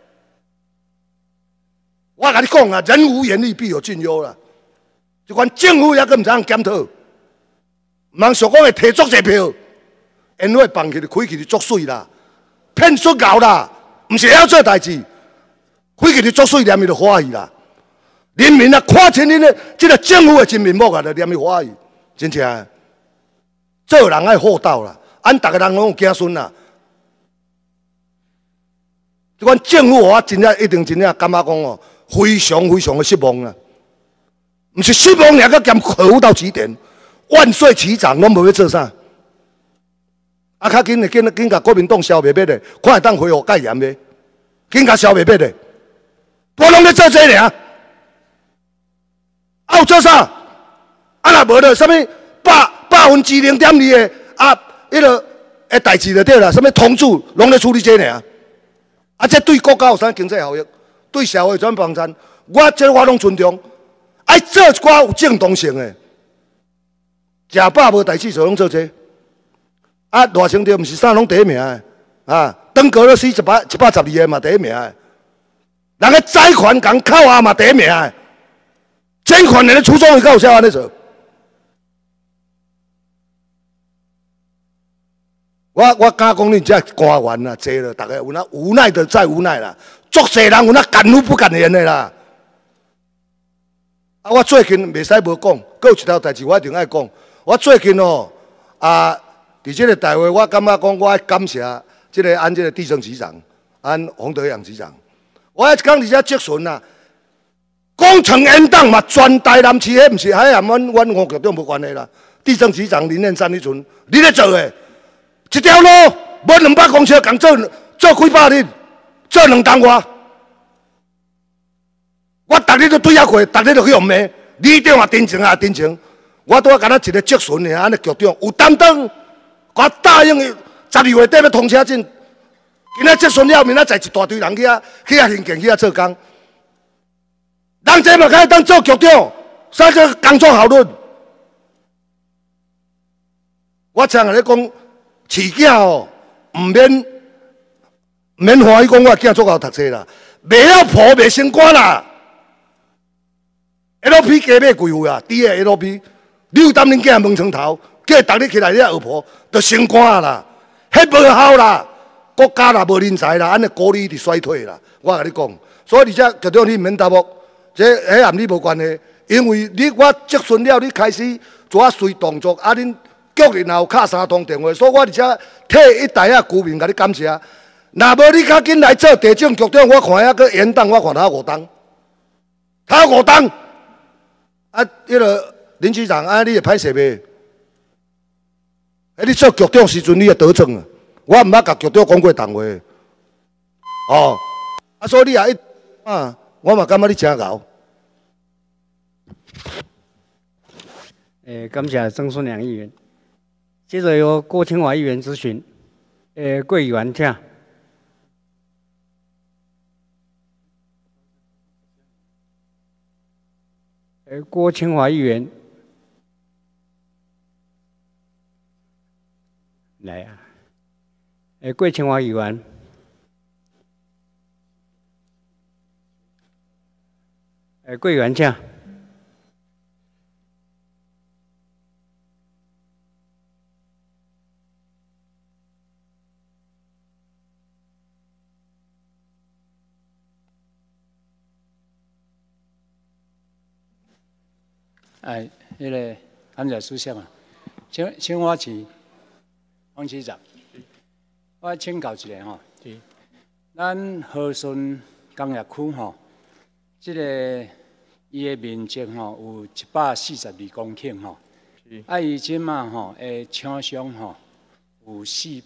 我甲你讲啊，人无远虑，必有近忧啦。这款政府也阁唔知样检讨，唔通想讲会摕足济票，因为放起就开起就作水啦，骗出搞啦，唔是晓做代志，开起就作水，念伊就欢喜啦。人民啊，看清恁的这个政府的真面目啊，就念伊欢喜，真正。做人爱厚道啦，俺大家人拢有子孙啦。这款政府我真正一定真正感觉讲哦，非常非常的失望啦。唔是失望，两个兼可恶到极点，万岁齐长拢无要做啥。啊，较紧的紧甲国民党消灭灭的，看会当恢复戒严的，紧甲消灭灭的，我拢咧做这尔。啊，有做啥？啊，若无了，什么0.2%的啊，迄个诶代志就对啦，什么通知拢咧处理这尔。啊，这对国家有啥经济效益？对社会怎帮衬？我拢尊重。爱做一寡有正当性的，食饱无代志就拢做这。啊，大清朝毋是啥拢第一名的啊，当格勒西112个嘛第一名的，人个财权共扣押嘛第一名的。捐款人的初衷会够啥安尼做？我敢讲恁这官员啊，济了，大家有那无奈的再无奈啦，足济人有那敢怒不敢言的啦。 啊，我最近袂使无讲，阁有一条代志我一定爱讲。我最近哦，伫这个大会，我感觉讲我爱感谢这个这个地政局长，洪德阳局长。我一讲伫遮质询啊，工程延宕嘛，全台南市迄毋是，迄和阮吴局长无关系啦。地政局长林彦山迄阵，你咧做诶，一条路无200公尺，共做几百日，做2吨外。我逐日都对遐过，逐日都去用骂，里长也真情啊真情。我拄仔敢若一个质询尔，安尼局长有担当，我答应12月底要通车证。今仔质询了，明仔载一大堆人去遐现建去遐做工。人这嘛可以当做局长，啥叫工作效率？我常个咧讲，饲囝哦，唔免欢喜讲我囝足够读册啦，袂晓抱袂升官啦。LP 加买贵妇啊，低个 LP， 你有当恁囝门床头，叫伊逐日起来咧学抱，就升官啦，迄无效啦，国家啦无人才啦，安尼国力一直衰退啦。我甲你讲，所以而且局长你唔免答复，这迄和你无关系，因为我质询了，你开始做随动作，恁局里也有敲3通电话，所以我而且替一代啊居民甲你感谢。若无你较紧来做地政局长，我看遐个延宕，我看他5档，他5档。迄个林局长，你会歹势袂？你做局长时阵，你会得逞啊！我毋捌甲局长讲过同话。哦，所以你也我嘛感觉你真敖。 感谢曾顺良议员。接着由郭清华议员质询。郭议员请。郭清华议员，来啊！郭清华议员，郭议员请。 迄个感谢主席啊，请我是黄市长，我请教一下吼，咱和顺工业区吼，即个伊的面积吼有142公顷吼，伊即马吼的厂商吼有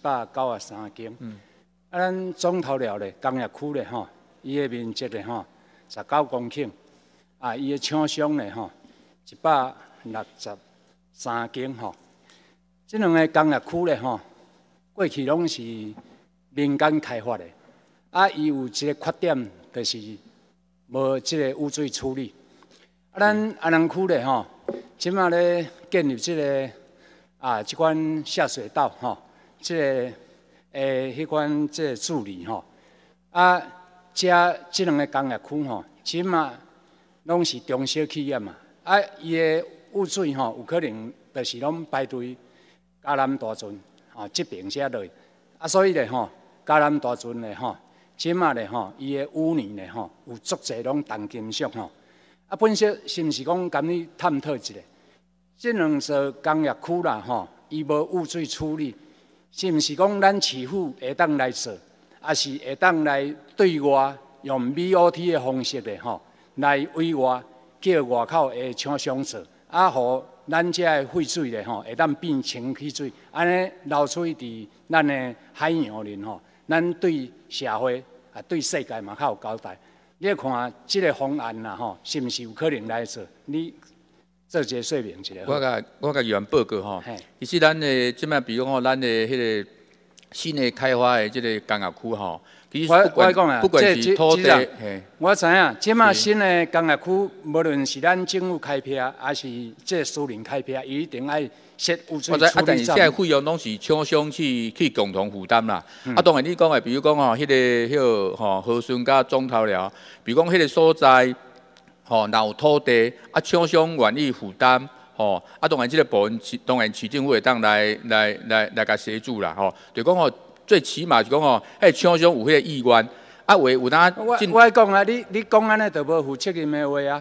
493间，咱总头了咧工业区咧吼，伊的面积咧吼19公顷，伊的厂商咧吼。163间吼，这2个工业区咧吼，过去拢是民间开发的，伊有一个缺点，就是无即个污水处理。咱安南区咧吼，即马咧建立即个即款下水道吼，即个迄款即个处理吼，即2个工业区吼，即马拢是中小企业嘛。伊的污水吼，有可能就是拢排队嘉南大圳这边遮落，所以咧吼，嘉南大圳咧吼，即马咧吼，伊的污泥咧吼，有足侪拢重金属吼。本身是毋是讲甲你探讨一下，这2座工业区啦吼，伊无污水处理，是毋是讲咱市府会当来做，还是会当来对外用 BOT 的方式咧吼，来委外？叫外口的厂商做，互咱遮的废水咧吼，会当变清气水，安尼流出伫咱的海洋里吼，咱对社会对世界嘛较有交代。你看即个方案啦吼，是毋是有可能来做？你做一个说明一下。 我甲议员报告吼，其实咱的即摆，比如讲咱的迄个新的开发的即个工业区吼。 我讲啊， 不管是土地， 我知影，即马新的工业区，无论是咱政府开辟，还是这私人开辟，一定爱设污水处理站。 但是现在费用拢是厂商去共同负担啦。当然你讲的，比如讲吼，迄个和顺甲中头寮，比如讲迄个所在，若有土地，厂商愿意负担。当然这个部分当然市政府会当来甲协助啦。就讲最起码是讲迄厂商有迄个意愿，有当我讲啊，你讲安尼就无负责任的话啊。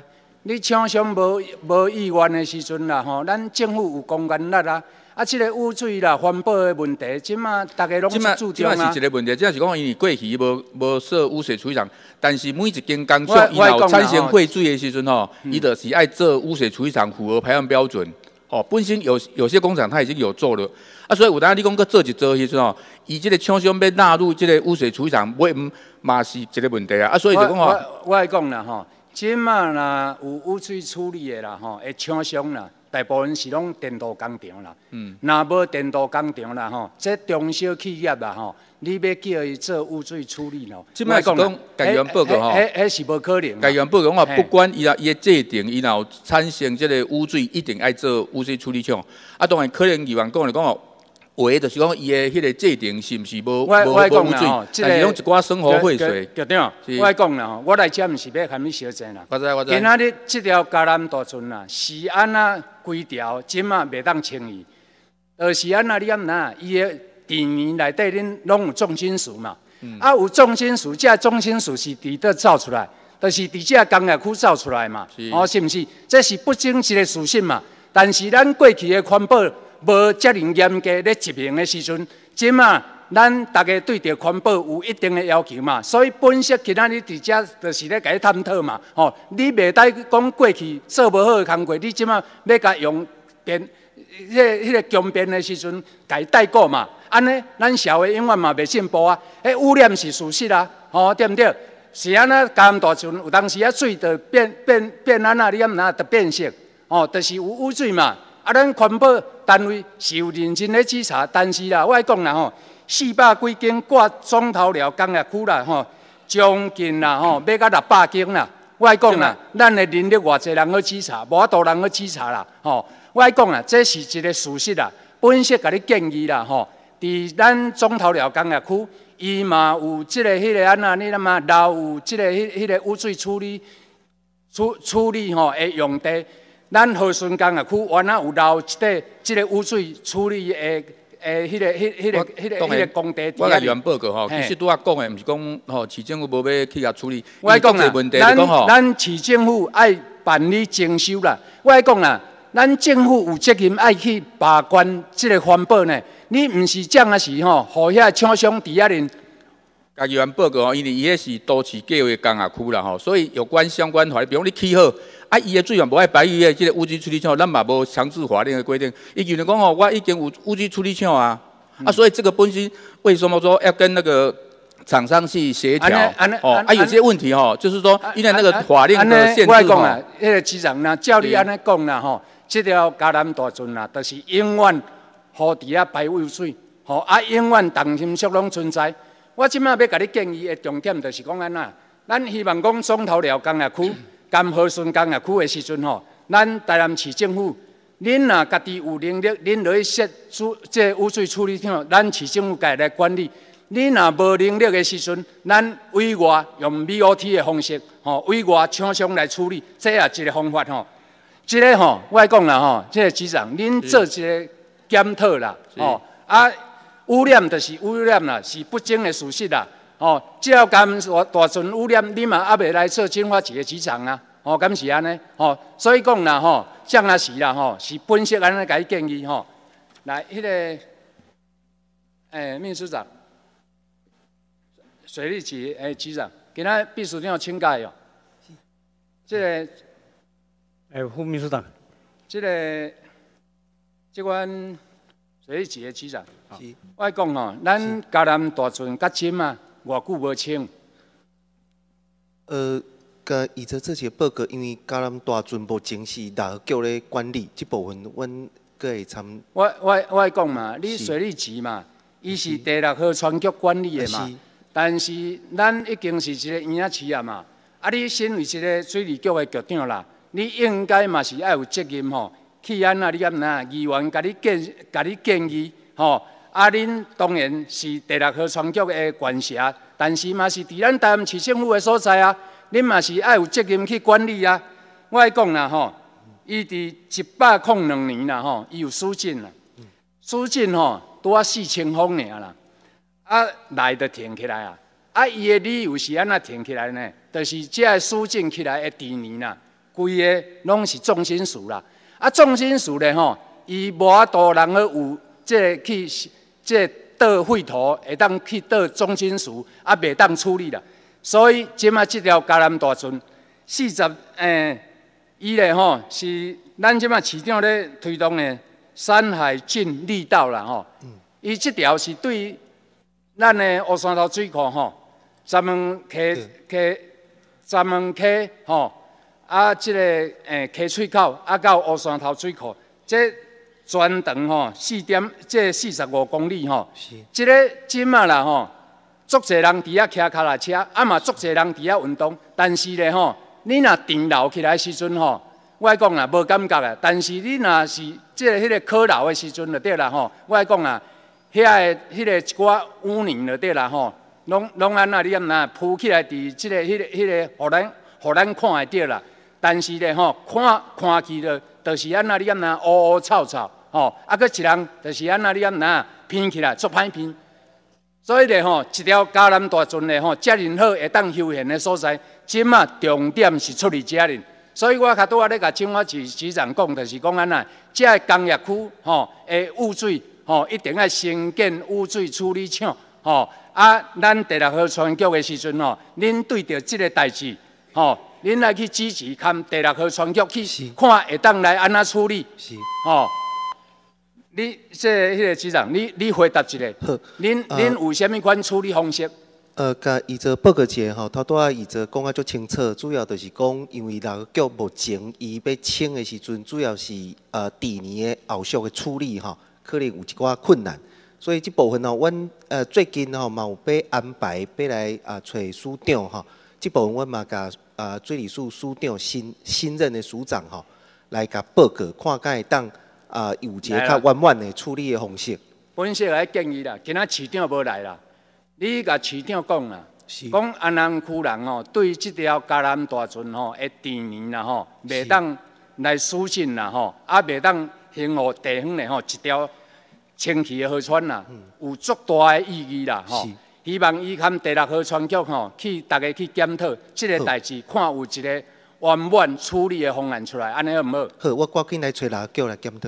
你厂商无意愿的时阵啦，吼，咱政府有公权力啊。啊，即个污水啦、环保的问题，即马大家拢注重啊。 是一个问题，即是讲因为过去无设污水处理厂，但是每一间工厂伊若产生废水的时阵吼，伊就是爱做污水处理厂符合排放标准。哦，本身有些工厂它已经有做了，啊，所以有当你讲搁做一做时阵吼，伊即个厂商要纳入即个污水处理厂，嘛是一个问题啊。啊，所以就讲吼， 我爱讲啦吼，即马若有污水处理的啦吼，的厂商啦。大部分是拢电镀工厂啦，若无电镀工厂啦吼，这中小企业啦吼，你要叫伊做污水处理咯， 即摆是讲家园报告吼， 迄是无可能。 家园报告讲不管伊的制定，伊若产生即个污水，一定爱做污水处理厂。啊，当然可能议员讲就是讲哦，话就是讲伊的迄个制定是毋是无污水，但是拢一寡生活废水。 局长，我讲啦吼，我来遮毋是要和你相争啦。 我知。 今仔日即条嘉南大圳啦，是安那？规条即马袂当清伊，就是安那你安那，伊的地面内底恁拢有重金属嘛，啊有重金属，这重金属是伫倒造出来，就是伫这工业区造出来嘛，哦是毋是？这是不争一个事实嘛。但是咱过去的环保无遮尔严格咧执行的时阵，即马咱大家对着环保有一定的要求嘛，所以本色今仔日伫遮就是咧甲伊探讨嘛。吼，你袂当讲过去做无好的工作，你即马要甲用变迄个强变的时阵，甲伊带过嘛。安尼，咱社会永远嘛袂进步啊。迄污染是事实啊，吼对毋对？是安那嘉南大圳有当时啊水就变安那，你安那就变色，吼，就是有污水嘛。啊，咱环保单位是有认真咧稽查，但是啦，我爱讲啦吼。400几间挂总头寮工业区啦，吼，将近啦，吼，要到600间啦。我爱讲啦，咱的人力偌济人去稽查，无多人去稽查啦，吼。我爱讲啦，这是一个事实啦。本色甲你建议啦，吼，伫咱总头寮工业区，伊嘛有即个、迄个安那，你嘛留有即个、迄个污水处理吼的用地。咱和顺工业区原来有留一块即个污水处理的。迄个工地， 我甲议员报告吼，其实拄仔讲的，毋是讲吼市政府无要去甲处理。 我爱讲啦，咱市政府爱办理征收啦。我爱讲啦，咱政府有责任爱去把关即个环保呢。你毋是这样是吼，互遐厂商伫遐哩。 甲议员报告吼，因为伊迄是都市计划工业区啦吼，所以有关相关法律，比如你起好。啊，伊的水源无爱排伊的即个污水处理厂，咱嘛无强制法令的规定。伊就是讲吼，我已经有污水处理厂啊，所以这个本身为什么说要跟那个厂商去协调？有些问题吼，就是说因为那个法令的限制。 我讲啊，迄个市长呐，照你安尼讲啦吼，这条嘉南大圳啦，就是永远河底啊排污水，吼永远重金属拢存在。我即摆要甲你建议的重点就是讲安那，咱希望讲总头寮工业区。甘和顺工业区的时阵吼，咱台南市政府，恁若家己有能力，恁落去设这污水处理厂，咱市政府家来管理。恁若无能力的时阵，咱委外用 BOT 的方式，吼委外厂商来处理，这也一个方法吼。这个吼，我爱讲啦吼，这个局长，恁做一个检讨啦，吼污染就是污染啦，是不争的事实啦。哦，只要甘大圳污染，你嘛还袂来做净化一个机场啊？哦，敢是安尼？哦，所以讲啦，吼，这样是啦，吼，是本色安尼甲伊建议吼。来，迄个，秘书长，水利局局长，今仔秘书长请假哟。这个， 副秘书长， 这款水利局的局长，我讲吼，咱嘉南大圳甲深啊。偌久无清？ 甲依照这些报告，因为嘉南大圳无正式大局咧管理这部分，阮阁会参。 我讲嘛，你水利局嘛，伊是第6号全局管理的嘛，但是咱已经是一个园仔市啊嘛，啊，你身为一个水利局的局长啦，你应该嘛是爱有责任吼，去安那你安那议员甲你建议吼。啊，恁当然是第6号全局的管辖，但是嘛是伫咱台南市政府的所在啊，恁嘛是爱有责任去管理啊。我爱讲啦吼，伊伫102年啦吼，伊有疏浚啦，疏浚吼拄啊4000方尔啦，啊来就停起来啊。啊，伊的理由是安怎停起来呢？就是这疏浚起来的第二年啦， 规个拢是重心事啦。啊，重心事咧吼，伊无法度人去有这去这倒废土，会当去倒重金属，啊，袂当处理啦。所以即马即条嘉南大圳伊咧吼是咱即马市长咧推动的山海圳绿道啦吼。伊即条是对咱的乌山头水库吼，闸门溪吼，啊，即个溪水口啊到乌山头水库，这全长吼45公里吼。即个即马啦吼，足侪人伫遐骑脚踏车，啊嘛足侪人伫遐运动，但是咧吼，你若停留起来的时阵吼，我来讲啦，无感觉啊。但是你若是迄个可留的时阵就对啦吼，我来讲啦。迄个一寡污泥就对啦吼，拢安那你安那铺起来伫即个迄个，互咱看会到啦。但是咧吼，看起就是安那你安那乌乌臭臭吼，啊，佫一人就是安那你安那偏起来足歹偏。所以咧吼，一条嘉南大圳咧吼，遮尔好会当休闲的所在，即马重点是出伫遮尔。所以我较拄仔咧甲青蛙市市长讲，就是讲安那，遮个工业区吼的污水。一定要新建污水处理厂，咱第6号船局的时阵恁对着这个代志，恁来去支持，看第6号船局去看会当来安怎处理，你迄个市长，你回答一下，恁有啥物款处理方式？ 甲伊做报告一下吼，头拄仔伊做讲啊足清楚，主要就是讲，因为6号局目前伊要清的时阵，主要是第年的后续的处理吼。可能有一寡困难，所以这部分吼，阮最近吼嘛有被安排要来找署长吼，这部分阮嘛甲水利署署长新任的署长吼来甲报告，看敢会当有一个较圆满的处理的方式。 本色来建议啦，今仔市长无来啦，你甲市长讲啦，讲安南区人吼对这条嘉南大圳吼的地面啦吼，袂当来疏浚啦吼，啊袂当。兴互地方咧吼，一条清气的河川啦，有足大的意义啦吼。希望伊含第6号船局吼，去大家去检讨这个代志，看有一个圆满处理的方案出来，安尼好唔好？ 好，我赶紧来找6号局来检讨。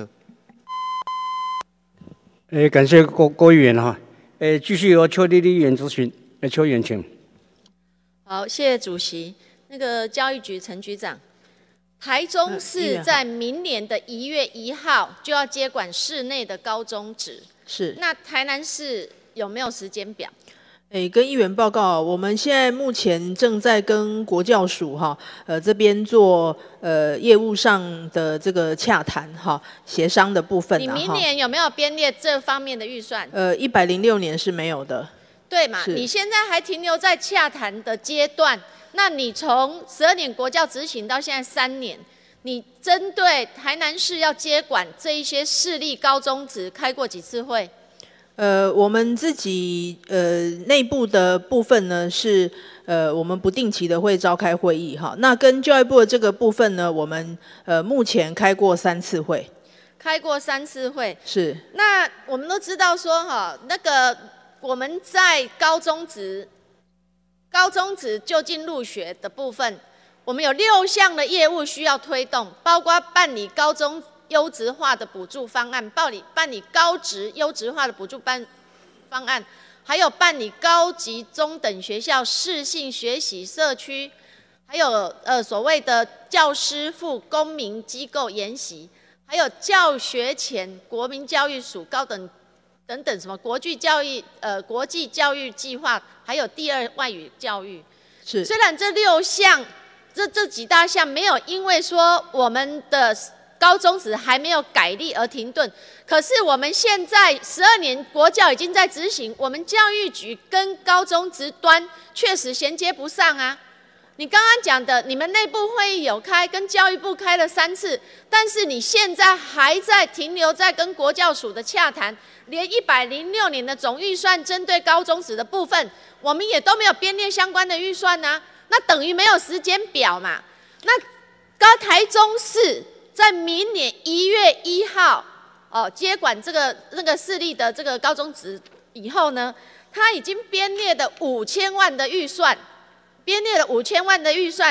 感谢郭议员哈。继续由邱丽丽议员咨询。邱议员请。 好，谢谢主席。那个教育局陈局长。台中市在明年的1月1号就要接管市内的高中职， 是。 那台南市有没有时间表？ 跟议员报告，我们现在目前正在跟国教署这边做业务上的这个洽谈协商的部分。 你明年有没有编列这方面的预算 ？106年是没有的。 对嘛？你现在还停留在洽谈的阶段。那你从12年国教执行到现在3年，你针对台南市要接管这一些市立高中职开过几次会？ 我们自己内部的部分呢是我们不定期的会召开会议哈。那跟教育部的这个部分呢，我们目前开过3次会。 开过3次会。 是。 那我们都知道说那个我们在高中职就近入学的部分，我们有6项的业务需要推动，包括办理高中优质化的补助方案，办理高职优质化的补助方案，还有办理高级中等学校适性学习社区，还有所谓的教师赴公民机构研习，还有教学前国民教育署高等等等什么国际教育计划，还有第2外语教育。 是。 虽然这6项，这几大项没有因为说我们的高中职还没有改立而停顿，可是我们现在12年国教已经在执行，我们教育局跟高中职端确实衔接不上啊。你刚刚讲的，你们内部会议有开，跟教育部开了3次，但是你现在还在停留在跟国教署的洽谈，连106年的总预算针对高中职的部分，我们也都没有编列相关的预算啊，那等于没有时间表嘛。那台中市在明年1月1号接管那个市立的这个高中职以后呢，他已经编列的5000万的预算。编列了5000万的预算，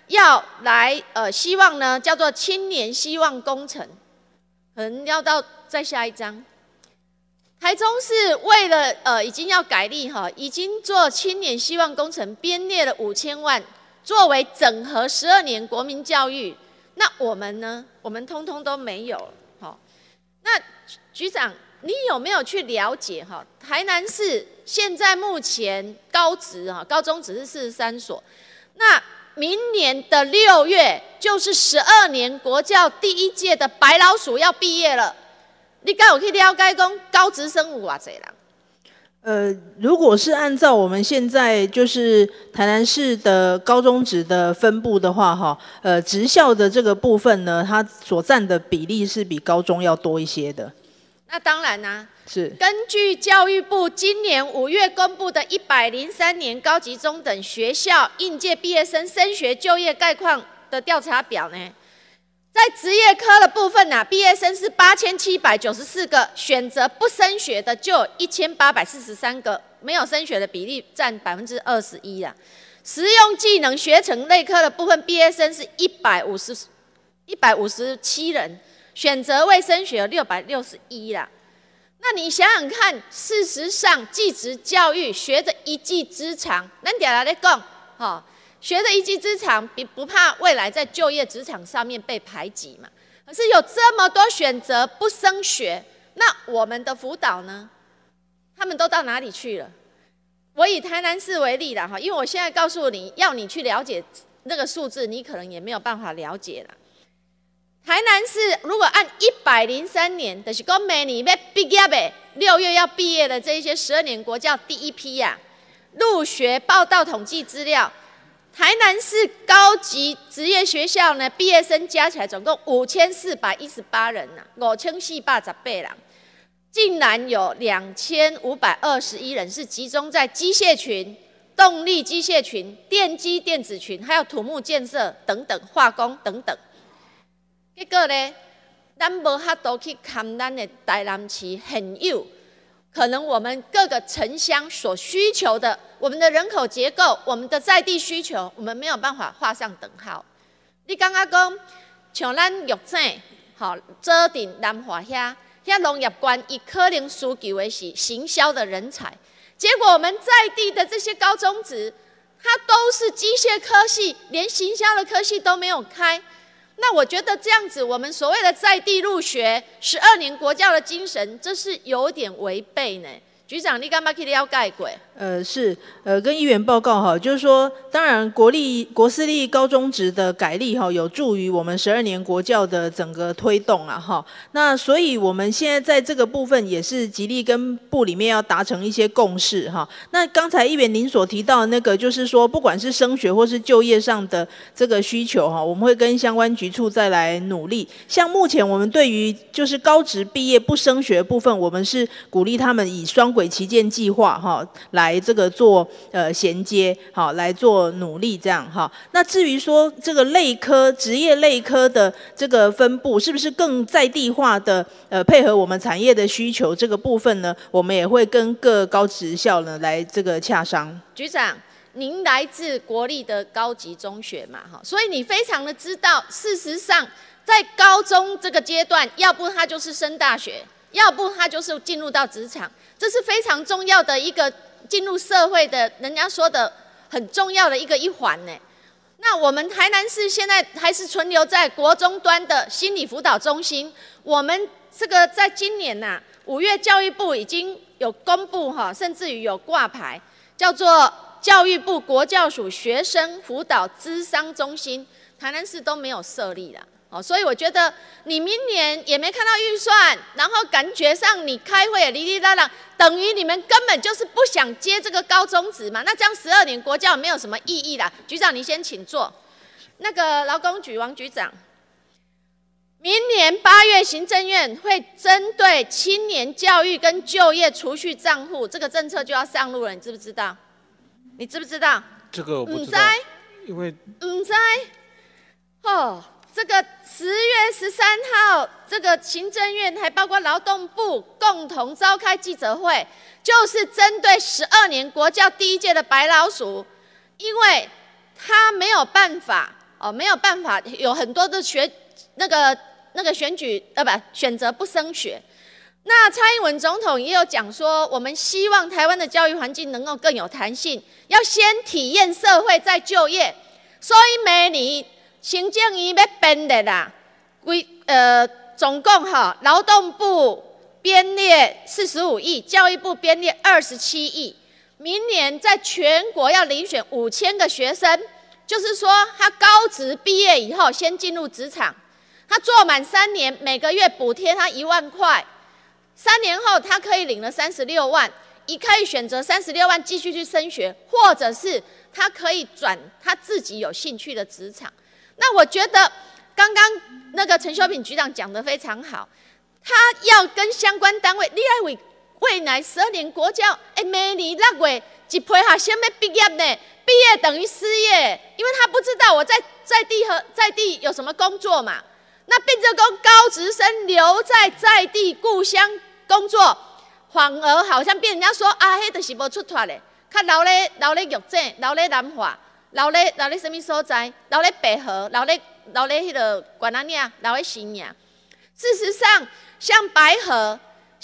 要来希望呢叫做青年希望工程，可能要到再下一章。台中市为了已经要改立哈，已经做青年希望工程编列了5000万，作为整合12年国民教育。那我们呢？我们通通都没有。好，那局长，你有没有去了解哈？台南市现在目前高职哈，高中只是43所，那明年的6月就是12年国教第1届的白老鼠要毕业了。你敢有去了解讲高职生有偌济人？ 如果是按照我们现在就是台南市的高中职的分布的话，哈，职校的这个部分呢，它所占的比例是比高中要多一些的。 那当然啦， 是根据教育部今年5月公布的103年高级中等学校应届毕业生升学就业概况的调查表呢。在职业科的部分毕业生是8794个，选择不升学的就有1843个，没有升学的比例占21%啦。实用技能学程类科的部分，毕业生是157人，选择未升学有661啦。那你想想看，事实上，技职教育学着一技之长，咱常常在讲，学着一技之长，不怕未来在就业职场上面被排挤嘛。可是有这么多选择不升学，那我们的辅导呢？他们都到哪里去了？我以台南市为例啦，因为我现在告诉你要你去了解那个数字，你可能也没有办法了解啦。台南市如果按103年，就是说明年要毕业的6月要毕业的这一些12年国教第1批入学报到统计资料。台南市高级职业学校呢，毕业生加起来总共5418人5488人，竟然有2521人是集中在机械群、动力机械群、电机电子群，还有土木建设等等、化工等等。结果呢，咱无法度去看咱的台南市现有。可能我们各个城乡所需求的，我们的人口结构，我们的在地需求，我们没有办法画上等号。你刚刚讲，像咱玉井，做顶南华遐农业关，伊可能需求的是行销的人才，结果我们在地的这些高中职，它都是机械科系，连行销的科系都没有开。那我觉得这样子，我们所谓的在地入学12年国教的精神，这是有点违背呢。局长，你干嘛去了解过？ 是跟议员报告哈，就是说，当然国私立高中职的改立哈，有助于我们12年国教的整个推动啊哈。那所以我们现在在这个部分也是极力跟部里面要达成一些共识哈。那刚才议员您所提到的那个，就是说不管是升学或是就业上的这个需求哈，我们会跟相关局处再来努力。像目前我们对于就是高职毕业不升学的部分，我们是鼓励他们以双轨旗舰计划哈来这个做衔接，好来做努力这样哈。那至于说这个类科职业类科的这个分布是不是更在地化的配合我们产业的需求这个部分呢，我们也会跟各高职校呢来这个洽商。 局长，您来自国立的高级中学嘛，所以你非常的知道，事实上在高中这个阶段，要不他就是升大学，要不他就是进入到职场，这是非常重要的一个进入社会的，人家说的很重要的一环呢。那我们台南市现在还是存留在国中端的心理辅导中心。我们这个在今年5月教育部已经有公布甚至于有挂牌，叫做教育部国教署学生辅导咨商中心，台南市都没有设立啦。所以我觉得你明年也没看到预算，然后感觉上你开会也哩哩啦啦，等于你们根本就是不想接这个高中职嘛。那这样12年国教没有什么意义啦。局长，你先请坐。那个劳工局王局长，明年8月行政院会针对青年教育跟就业储蓄账户这个政策就要上路了，你知不知道？你知不知道？ 这个我不知道，因为不知这个10月13号，这个行政院还包括劳动部共同召开记者会，就是针对12年国教第1届的白老鼠，因为他没有办法没有办法，有很多的那个选举选择不升学。那蔡英文总统也有讲说，我们希望台湾的教育环境能够更有弹性，要先体验社会再就业。所以明年行政院要编列啦，总共劳动部编列45亿，教育部编列27亿。明年在全国要遴选5000个学生，就是说他高职毕业以后先进入职场，他做满3年，每个月补贴他1万块，3年后他可以领了36万，也可以选择36万继续去升学，或者是他可以转他自己有兴趣的职场。那我觉得刚刚那个陈修平局长讲得非常好，他要跟相关单位，你要为未来12年国教，明年6月一批学生要毕业呢，毕业等于失业，因为他不知道我在地有什么工作嘛。那变成说高职生留在地故乡工作，反而好像被人家说啊，迄就是无出脱嘞，较留咧玉井，留咧南华，留咧什么所在，留咧北河，留咧迄个关仔岭，留咧新营。事实上，像白河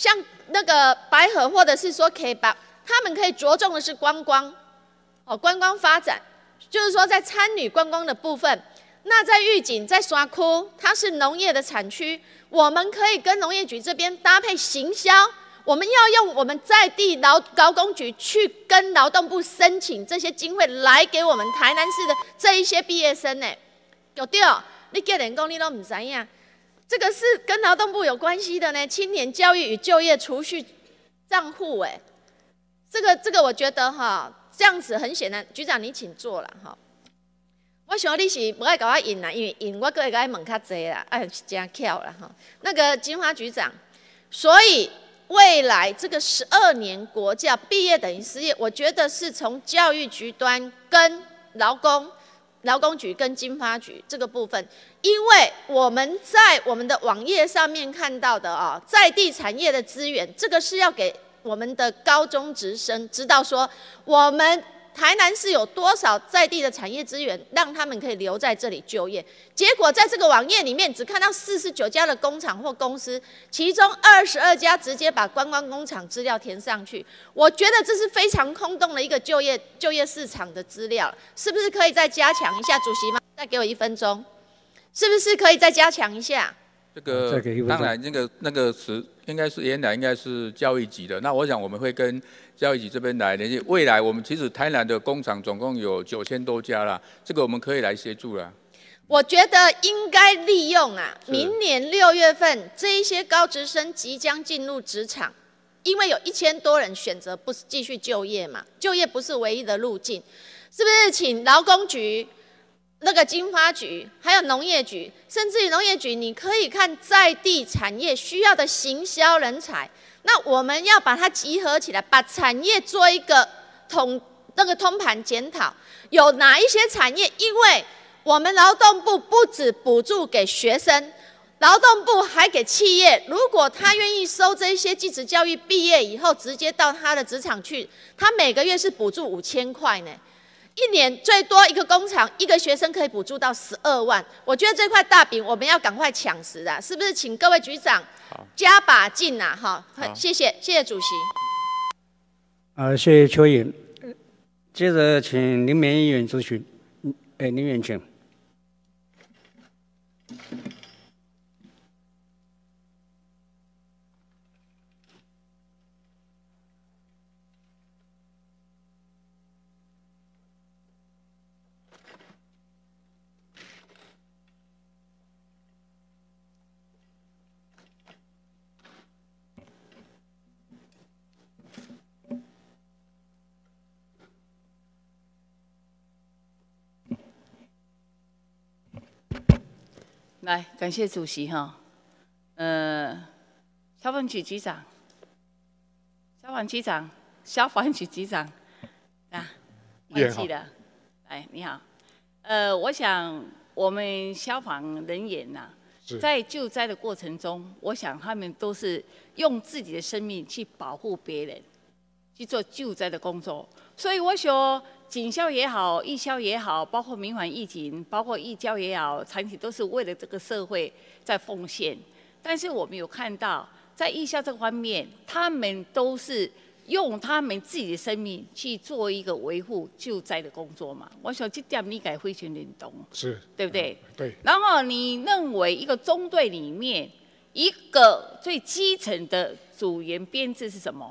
或者是说 K 八，他们可以着重的是观光发展，就是说在参与观光的部分。那在玉井、在沙区，它是农业的产区，我们可以跟农业局这边搭配行销，我们要用我们在地劳工局去跟劳动部申请这些经费来给我们台南市的这一些毕业生呢，对不对？你叫人讲你都不知道，这个是跟劳动部有关系的呢，青年教育与就业储蓄账户哎，这个我觉得这样子很显然，局长你请坐了我想你是不爱搞我引啦，因为引我个会甲你问较济啦，是真巧啦那个金花局长，所以未来这个12年国教毕业等于失业，我觉得是从教育局端跟劳工局跟经发局这个部分，因为我们在我们的网页上面看到的在地产业的资源，这个是要给我们的高中职生知道说我们台南市有多少在地的产业资源，让他们可以留在这里就业。结果在这个网页里面，只看到49家的工厂或公司，其中22家直接把观光工厂资料填上去。我觉得这是非常空洞的一个就业市场的资料，是不是可以再加强一下？主席吗？再给我1分钟，是不是可以再加强一下？ 这个当然，那个词原来应该是教育局的。那我想我们会跟教育局这边来联系。未来我们其实台南的工厂总共有9000多家啦，这个我们可以来协助啦。 我觉得应该利用明年6月份这一些高职生即将进入职场，因为有1000多人选择不继续就业嘛，就业不是唯一的路径，是不是请劳工局？那个经发局，还有农业局，甚至于农业局，你可以看在地产业需要的行销人才，那我们要把它集合起来，把产业做一个通盘检讨，有哪一些产业？因为我们劳动部不只补助给学生，劳动部还给企业，如果他愿意收这些技职教育毕业以后直接到他的职场去，他每个月是补助5000块呢。1年最多一个工厂一个学生可以补助到12万，我觉得这块大饼我们要赶快抢食啊！是不是？请各位局长加把劲啊！谢谢主席。 谢谢邱议员。接着请林绵议员咨询。林议员请。 来，感谢主席消防局局长，消防局局长忘记了，你好，我想我们消防人员在救灾的过程中，我想他们都是用自己的生命去保护别人，去做救灾的工作，所以我想警消也好，义消也好，包括民防义警，包括义交也好，团体都是为了这个社会在奉献。但是我们有看到，在义消这个方面，他们都是用他们自己的生命去做一个维护救灾的工作嘛。我想这点你该非常认同， 是， 对不对？ 对。 然后你认为一个中队里面一个最基层的组员编制是什么？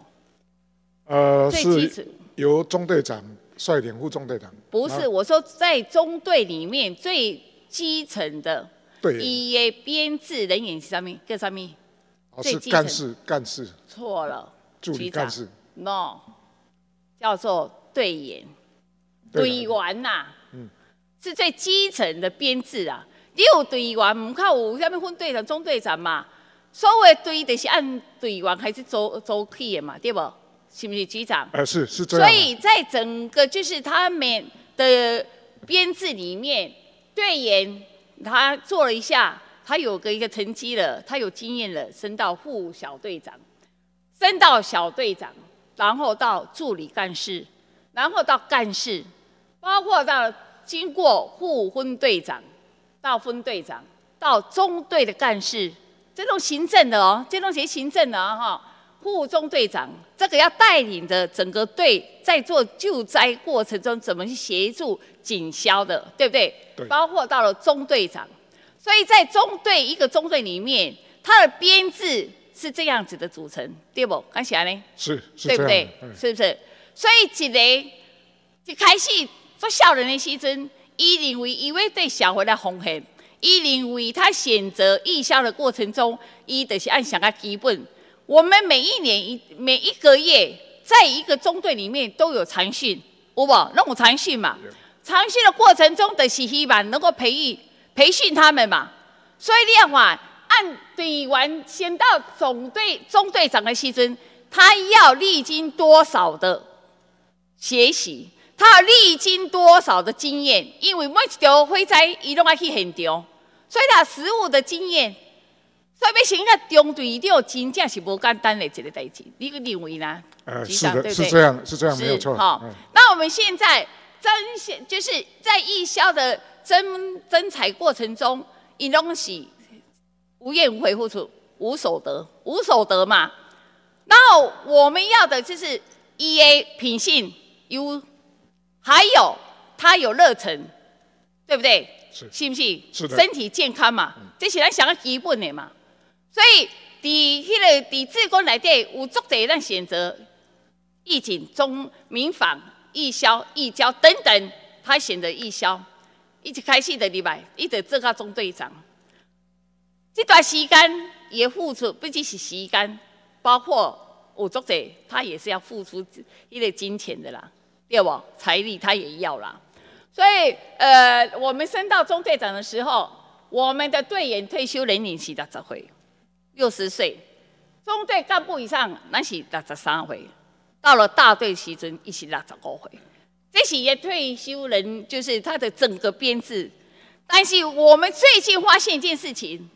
是由中队长率领副中队长。 不是，我说在中队里面最基层的一个编制人员是什么？叫什么？ 是干事。 错了， 助理干事。 No， 叫做队员，队员呐，是最基层的编制啊。你有队员，唔靠有啥物分队长、中队长嘛？所有的队就是按队员开始走起的嘛，对不？是不是局长？ 是这样。 所以在整个就是他们的编制里面，队员他做了一下，他有一个成绩了，他有经验了，升到副小队长，升到小队长，然后到助理干事，然后到干事，包括到经过副分队长，到分队长，到中队的干事，这种行政的哦，这种是行政的哈。副中队长这个要带领着整个队在做救灾过程中怎么去协助警消的，对不对？对。包括到了中队长，所以在一个中队里面，它的编制是这样子的组成，对不？看起来呢？ 是对不对？是不是？所以一开始做少年的时阵，伊认为伊要对社会来奉献，伊认为他选择义消的过程中，伊就是按上个基本。我们每一个月，在一个中队里面都有长训，有无？那种长训嘛，长训的过程中的希望能够培训他们嘛。所以你要看，按队员先到中队长的时阵，他要历经多少的学习，他要历经多少的经验，因为每一条火灾伊拢要去现场，所以他实务的经验。所以要成个中队长，真正是无简单的一个代志，你认为呢？ 是的，是这样，没有错。 好，那我们现在就是在义消的征才过程中，伊拢是无怨无悔付出，无所得嘛。然后我们要的就是伊的品性还有他有热忱，对不对？是不是？是的。身体健康嘛，这是咱上个基本的嘛。所以，伫志工内底有足侪咱选择义警、民防、义消、义交等等，他选择义消，一开始的礼拜，一直做到中队长。这段时间也付出，不只是时间，包括有足侪，他也是要付出一个金钱的啦，对不？财力他也要啦。所以，我们升到中队长的时候，我们的队员退休年龄是60岁。60岁，中队干部以上，咱是63岁，到了大队时阵，伊是65岁。这是也退休人，就是他的整个编制。但是我们最近发现一件事情，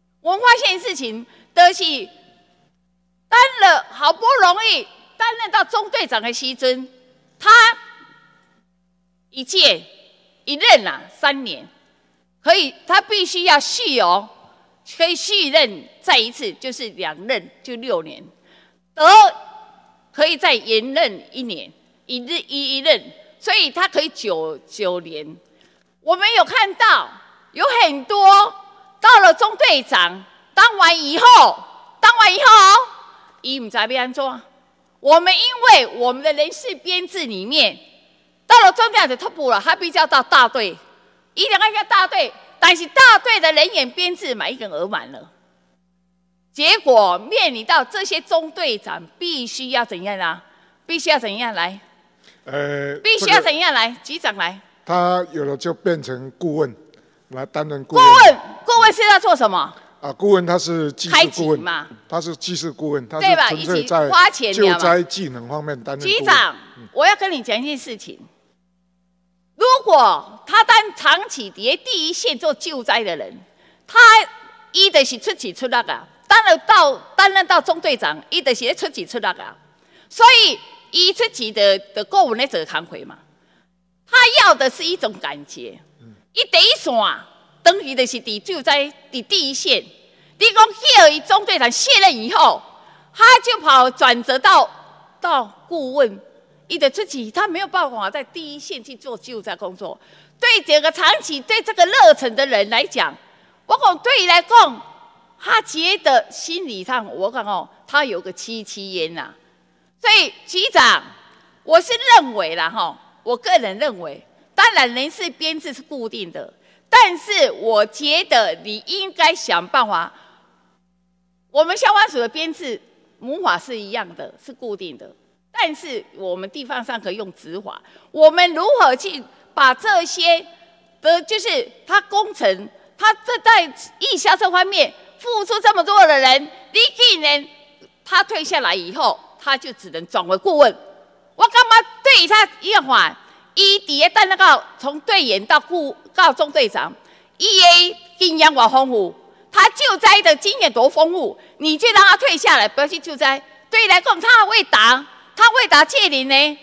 就是好不容易担任到中队长的时阵，他一任啊3年，他必须要续哦。可以续任再一次，就是2任就6年，可以再延任1年，一任，所以他可以9年。我们有看到有很多到了中队长当完以后，伊唔知要安怎。我们因为我们的人事编制里面，到了中队长就退步了，他必须要到大队，伊两个大队。但是大队的人员编制一个额满了，结果面临到这些中队长必须要怎样啦？必须要怎样来？必须要怎样来？局长来。 他有了就变成顾问，来担任顾问是要做什么？ 顾问他是技术顾问嘛？ 他是技术顾问，他是纯粹在救灾技能方面担任顾问。 局长，我要跟你讲一件事情。如果他当长期在第一线做救灾的人，伊就是出钱出力啊。担任到中队长，伊就是出钱出力啊。所以伊出钱的顾问咧做工课嘛。 他要的是一种感觉。伊第一线等于就是就在第一线。你讲叫伊中队长卸任以后，他就转折到顾问，伊的自己他没有办法在第一线去做救灾工作。对这个长期对这个热忱的人来讲，我讲对伊来讲，他觉得心理上我讲他有个戚焉呐。所以局长，我是认为啦我个人认为，当然人事编制是固定的，但是我觉得你应该想办法。我们消防署的编制母法是一样的，是固定的，但是我们地方上可以用子法。我们如何去把这些的，就是他工程，他这在义消这方面付出这么多的人，你竟然他退下来以后，他就只能转为顾问。我干嘛对他一样话？伊底下带那个从队员到中队长，伊的经验多丰富。他救灾的经验多丰富，你就让他退下来，不要去救灾。对来讲，他未达届龄呢，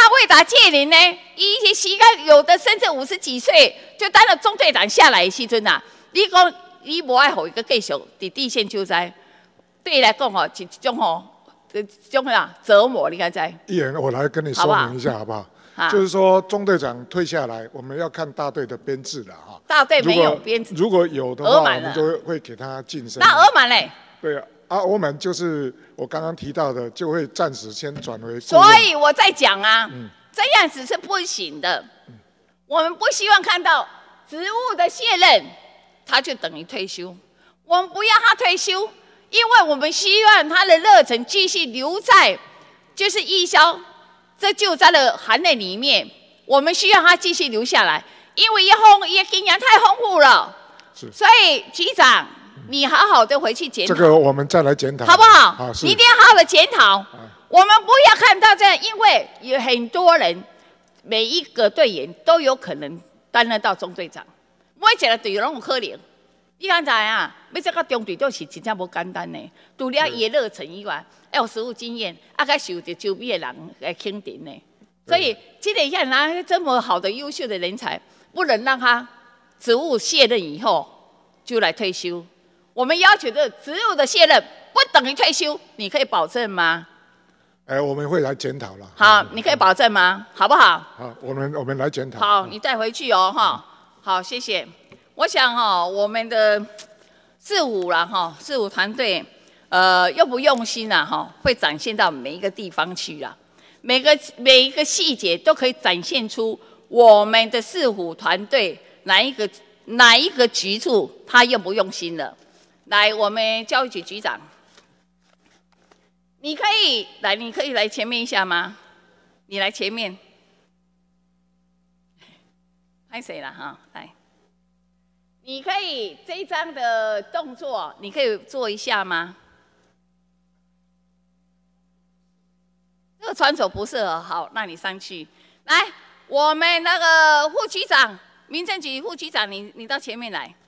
一些膝盖有的甚至50几岁就当了中队长下来的时阵啊，你讲你无爱互一个继续伫第一线救灾，对来讲是一种折磨，你敢知？ 议员，我来跟你说明一下好不好？就是说，中队长退下来，我们要看大队的编制了哈。 大队没有编制， 如果有的话，我们就会给他晋升。 那额满嘞？ 对啊，额满就是我刚刚提到的，就会暂时先转为。 所以我在讲啊，这样子是不行的。我们不希望看到职务的卸任，他就等于退休。我们不要他退休，因为我们希望他的热忱继续留在，就是义消。这救灾的行列里面，我们需要他继续留下来，因为也经验太丰富了。所以局长，你好好的回去检讨。 这个我们再来检讨， 好不好？你一定要好好的检讨。我们不要看到这样，因为有很多人，每一个队员都有可能担任到中队长，每一个队员拢有可能。你敢知啊？要这个中队都是真正无简单呢，除了伊的热忱以外。要有实务经验，该受着周边的人来肯定呢。所以，这个要拿这么好的、优秀的人才，不能让他职务卸任以后就来退休。我们要求的职务的卸任不等于退休，你可以保证吗？ 我们会来检讨了。 好，你可以保证吗？好不好？ 好，我们来检讨。 好，你带回去哦，哈。好，谢谢。我想我们的四五团队。用不用心啊？会展现到每一个地方去啦，每一个细节都可以展现出我们的四虎团队哪一个局处他用不用心了。来，我们教育局局长，你可以来前面一下吗？你来前面，拍谁了哈？来，你可以这一张的动作，你可以做一下吗？这个传手不适合，好，那你上去。来，我们那个副局长，民政局副局长，你到前面来。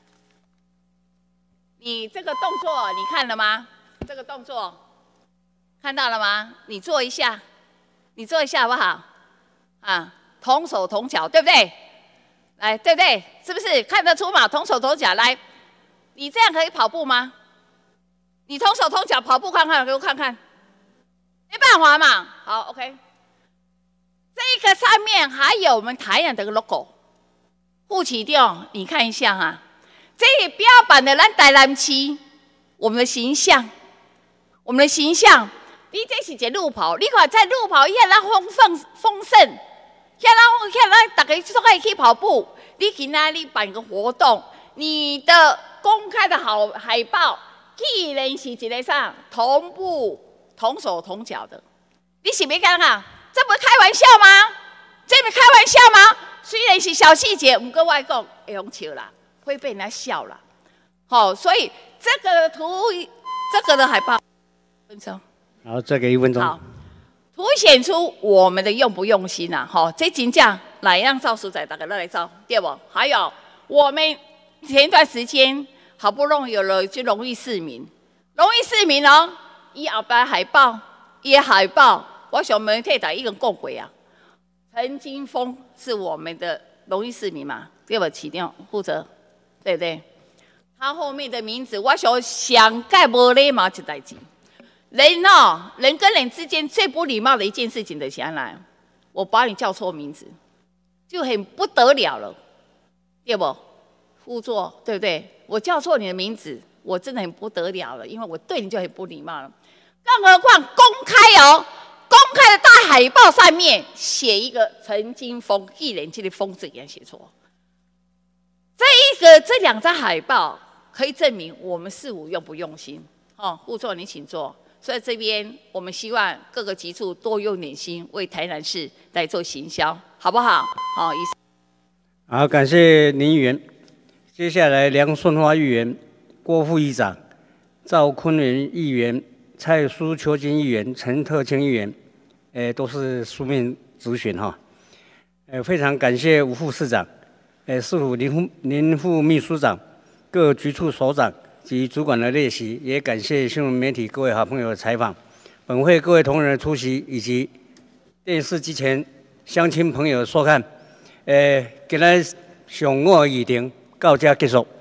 你这个动作你看了吗？这个动作看到了吗？你做一下，好不好？啊，同手同脚，对不对？来，对不对？是不是看得出嘛？同手同脚，来，你这样可以跑步吗？你同手同脚跑步看看，给我看看。没办法嘛，好 ，OK。这个上面还有我们台阳的 logo， 副局长，你看一下哈，这里标榜的咱台南市我们的形象，你这是一个路跑，你看在路跑遐咱丰盛，遐咱大家都可以去跑步。你今仔日办个活动，你的公开的好海报，既然是一个啥同手同脚的，你是没看啊？这不是开玩笑吗？虽然是小细节，不过外公会用笑啦，会被人家笑啦。好，所以这个这个的海报，分钟。 好，再给1分钟。 好，凸显出我们的用不用心啊！好，这真正来让赵书仔大家来照，对不？还有我们前一段时间好不容易有了就荣誉市民哦。伊后摆海报，伊的海报，我想媒体大已经讲过啊。 陈金峰是我们的荣誉市民嘛，对不？起定负责，对不对？他后面的名字，我想盖无礼貌一代志。人哦，人跟人之间最不礼貌的一件事情的想来，我把你叫错名字，就很不得了了，对不？副座，对不对？我叫错你的名字，我真的很不得了了，因为我对你就很不礼貌了。更何况公开哦，公开的大海报上面写一个陈金峰，一人这个峰字也写错。这两张海报可以证明我们事务用不用心。哦，副座你请坐。所以这边我们希望各个局处多用点心，为台南市来做行销，好不好？好， 好，感谢林议员。接下来，梁顺华议员、郭副议长、赵坤元议员、蔡苏秋金议员、陈特清议员，都是书面质询哈。非常感谢吴副市长，市府林副秘书长、各局处首长及主管的列席，也感谢新闻媒体各位好朋友的采访。本会各位同仁的出席，以及电视机前乡亲朋友的收看。今日上午的议程到这结束。